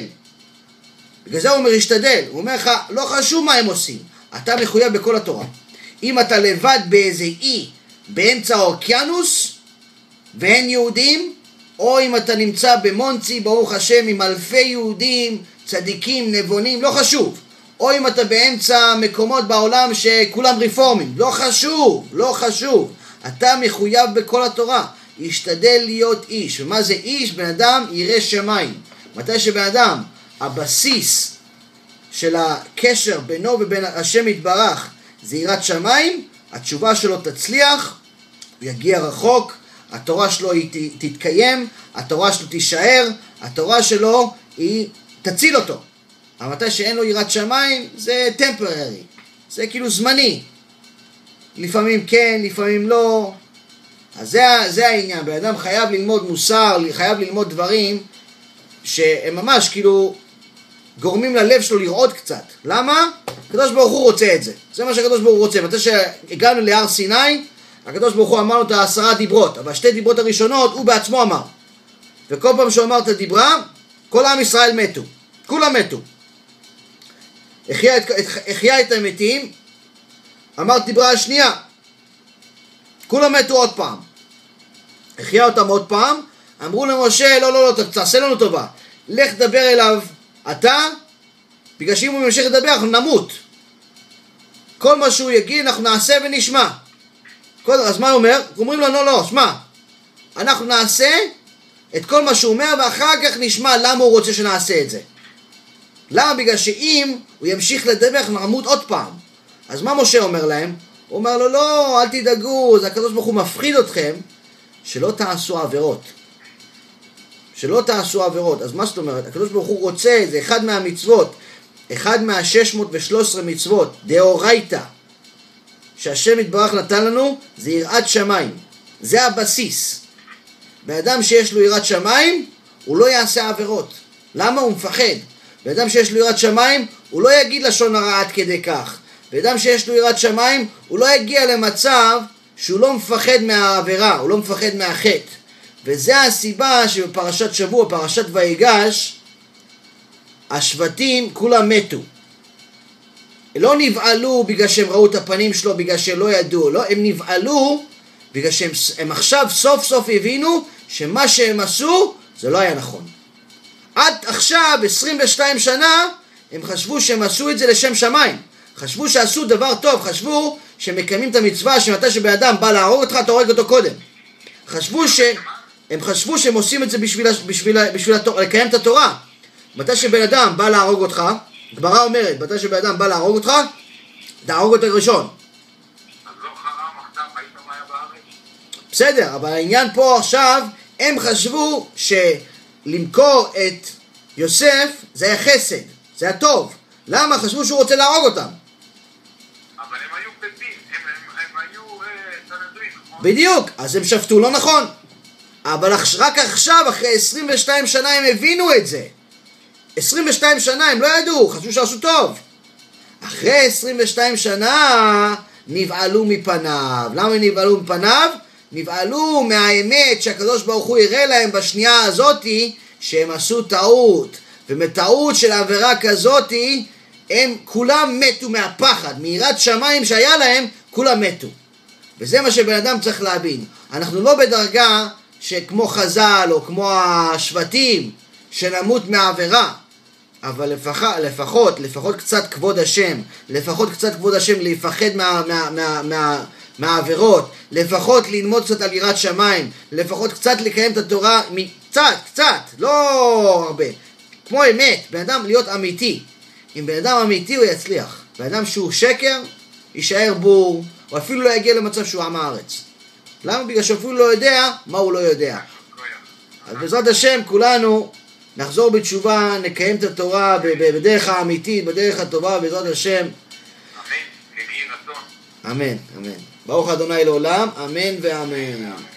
בגלל זה הוא אומר ישתדל. הוא אומר לך, לא חשוב מה הם עושים. אתה מחויב בכל התורה. אם אתה לבד באיזה אי, באמצע האוקיינוס, ואין יהודים, או אם אתה נמצא במונצי, ברוך השם, עם אלפי יהודים, צדיקים, נבונים, לא חשוב. או אם אתה באמצע מקומות בעולם שכולם רפורמים, לא חשוב, לא חשוב. אתה מחויב בכל התורה. ישתדל להיות איש. ומה זה איש? בן אדם ירא שמיים. מתי שבן אדם, הבסיס של הקשר בינו ובין השם יתברך זה יראת שמיים, התשובה שלו תצליח, הוא יגיע רחוק, התורה שלו היא תתקיים, התורה שלו תישאר, התורה שלו היא תציל אותו. אבל מתי שאין לו יראת שמיים זה טמפררי, זה כאילו זמני, לפעמים כן, לפעמים לא. אז זה, זה העניין. בן אדם חייב ללמוד מוסר, חייב ללמוד דברים שהם ממש כאילו גורמים ללב שלו לרעוד קצת. למה? הקדוש ברוך הוא רוצה את זה. זה מה שהקדוש ברוך הוא רוצה. מתי שהגענו להר סיני, הקדוש ברוך הוא אמר לו את העשרה דיברות, אבל שתי דיברות הראשונות הוא בעצמו אמר. וכל פעם שהוא אמר את הדיברה, כל עם ישראל מתו. כולם מתו. החיה את, החיה את המתים, אמר את דיברה השנייה. כולם מתו עוד פעם. החיה אותם עוד פעם, אמרו למשה, לא, לא, לא, תעשה לנו טובה. לך דבר אליו אתה, בגלל שאם הוא ימשיך לדבר, אנחנו נמות. כל מה שהוא יגיד, אנחנו נעשה ונשמע. כל, אז מה הוא אומר? אומרים לו, לא, לא, שמע, אנחנו נעשה את כל מה שהוא אומר, ואחר כך נשמע למה הוא רוצה שנעשה את זה. למה? בגלל שאם הוא ימשיך לדבר, אנחנו נמות עוד פעם. אז מה משה אומר להם? הוא אומר לו, לא, אל תדאגו, זה הקדוש ברוך הוא מפחיד אתכם, שלא תעשו עבירות. שלא תעשו עבירות. אז מה זאת אומרת? הקדוש ברוך הוא רוצה, זה אחד מהמצוות, אחד מה-שש מאות ושלוש עשרה מצוות, דאורייתא, שהשם יתברך נתן לנו, זה יראת שמיים. זה הבסיס. באדם שיש לו יראת שמיים, הוא לא יעשה עבירות. למה? הוא מפחד. באדם שיש לו יראת שמיים, הוא לא יגיד לשון הרע עד כדי כך. באדם שיש לו יראת שמיים, הוא לא יגיע למצב שהוא לא מפחד מהעבירה, הוא לא מפחד מהחטא. וזה הסיבה שבפרשת שבוע, פרשת ויגש, השבטים כולם מתו. לא נבעלו בגלל שהם ראו את הפנים שלו, בגלל שהם לא ידעו, לא, הם נבעלו בגלל שהם הם עכשיו סוף סוף הבינו שמה שהם עשו זה לא היה נכון. עד עכשיו, עשרים ושתיים שנה, הם חשבו שהם עשו את זה לשם שמיים. חשבו שעשו דבר טוב, חשבו שמקיימים את המצווה שמתי שבאדם בא להרוג אותך, אתה הורג אותו קודם. חשבו ש... הם חשבו שהם עושים את זה בשביל, בשביל, בשביל התור... לקיים את התורה. מתי שבן אדם בא להרוג אותך, גמרא אומרת, מתי שבן אדם בא להרוג אותך, תהרוג אותו ראשון. אז לא חרם עכשיו, היית מה היה בארץ? בסדר, אבל העניין פה עכשיו, הם חשבו שלמכור את יוסף זה היה חסד, זה היה טוב. למה? חשבו שהוא רוצה להרוג אותם. אבל הם היו בדין, הם, הם, הם היו סנהדרין, נכון? בדיוק, אז הם שפטו לא נכון. אבל רק עכשיו, אחרי עשרים ושתיים שנה, הם הבינו את זה. עשרים ושתיים שנה הם לא ידעו, חשבו שעשו טוב. אחרי עשרים ושתיים שנה נבעלו מפניו. למה הם נבעלו מפניו? נבעלו מהאמת שהקדוש ברוך הוא יראה להם בשנייה הזאת שהם עשו טעות. ומטעות של עבירה כזאת הם כולם מתו מהפחד, מיראת שמיים שהיה להם, כולם מתו. וזה מה שבן אדם צריך להבין. אנחנו לא בדרגה שכמו חז"ל או כמו השבטים שנמות מעבירה, אבל לפח, לפחות, לפחות קצת כבוד השם, לפחות קצת כבוד השם להיפחד מה, מה, מה, מה, מהעבירות, לפחות ללמוד קצת על יראת שמיים, לפחות קצת לקיים את התורה, קצת, קצת, לא הרבה. כמו אמת, בן אדם להיות אמיתי. אם בן אדם אמיתי הוא יצליח. בן אדם שהוא שקר, יישאר בור, או אפילו לא יגיע למצב שהוא עם הארץ. למה? בגלל שאפילו לא יודע מה הוא לא יודע. אז בעזרת השם כולנו נחזור בתשובה, נקיים את התורה בדרך האמיתית, בדרך הטובה, בעזרת השם. אמן, כן יהי רצון. אמן, אמן. ברוך ה' לעולם, אמן ואמן.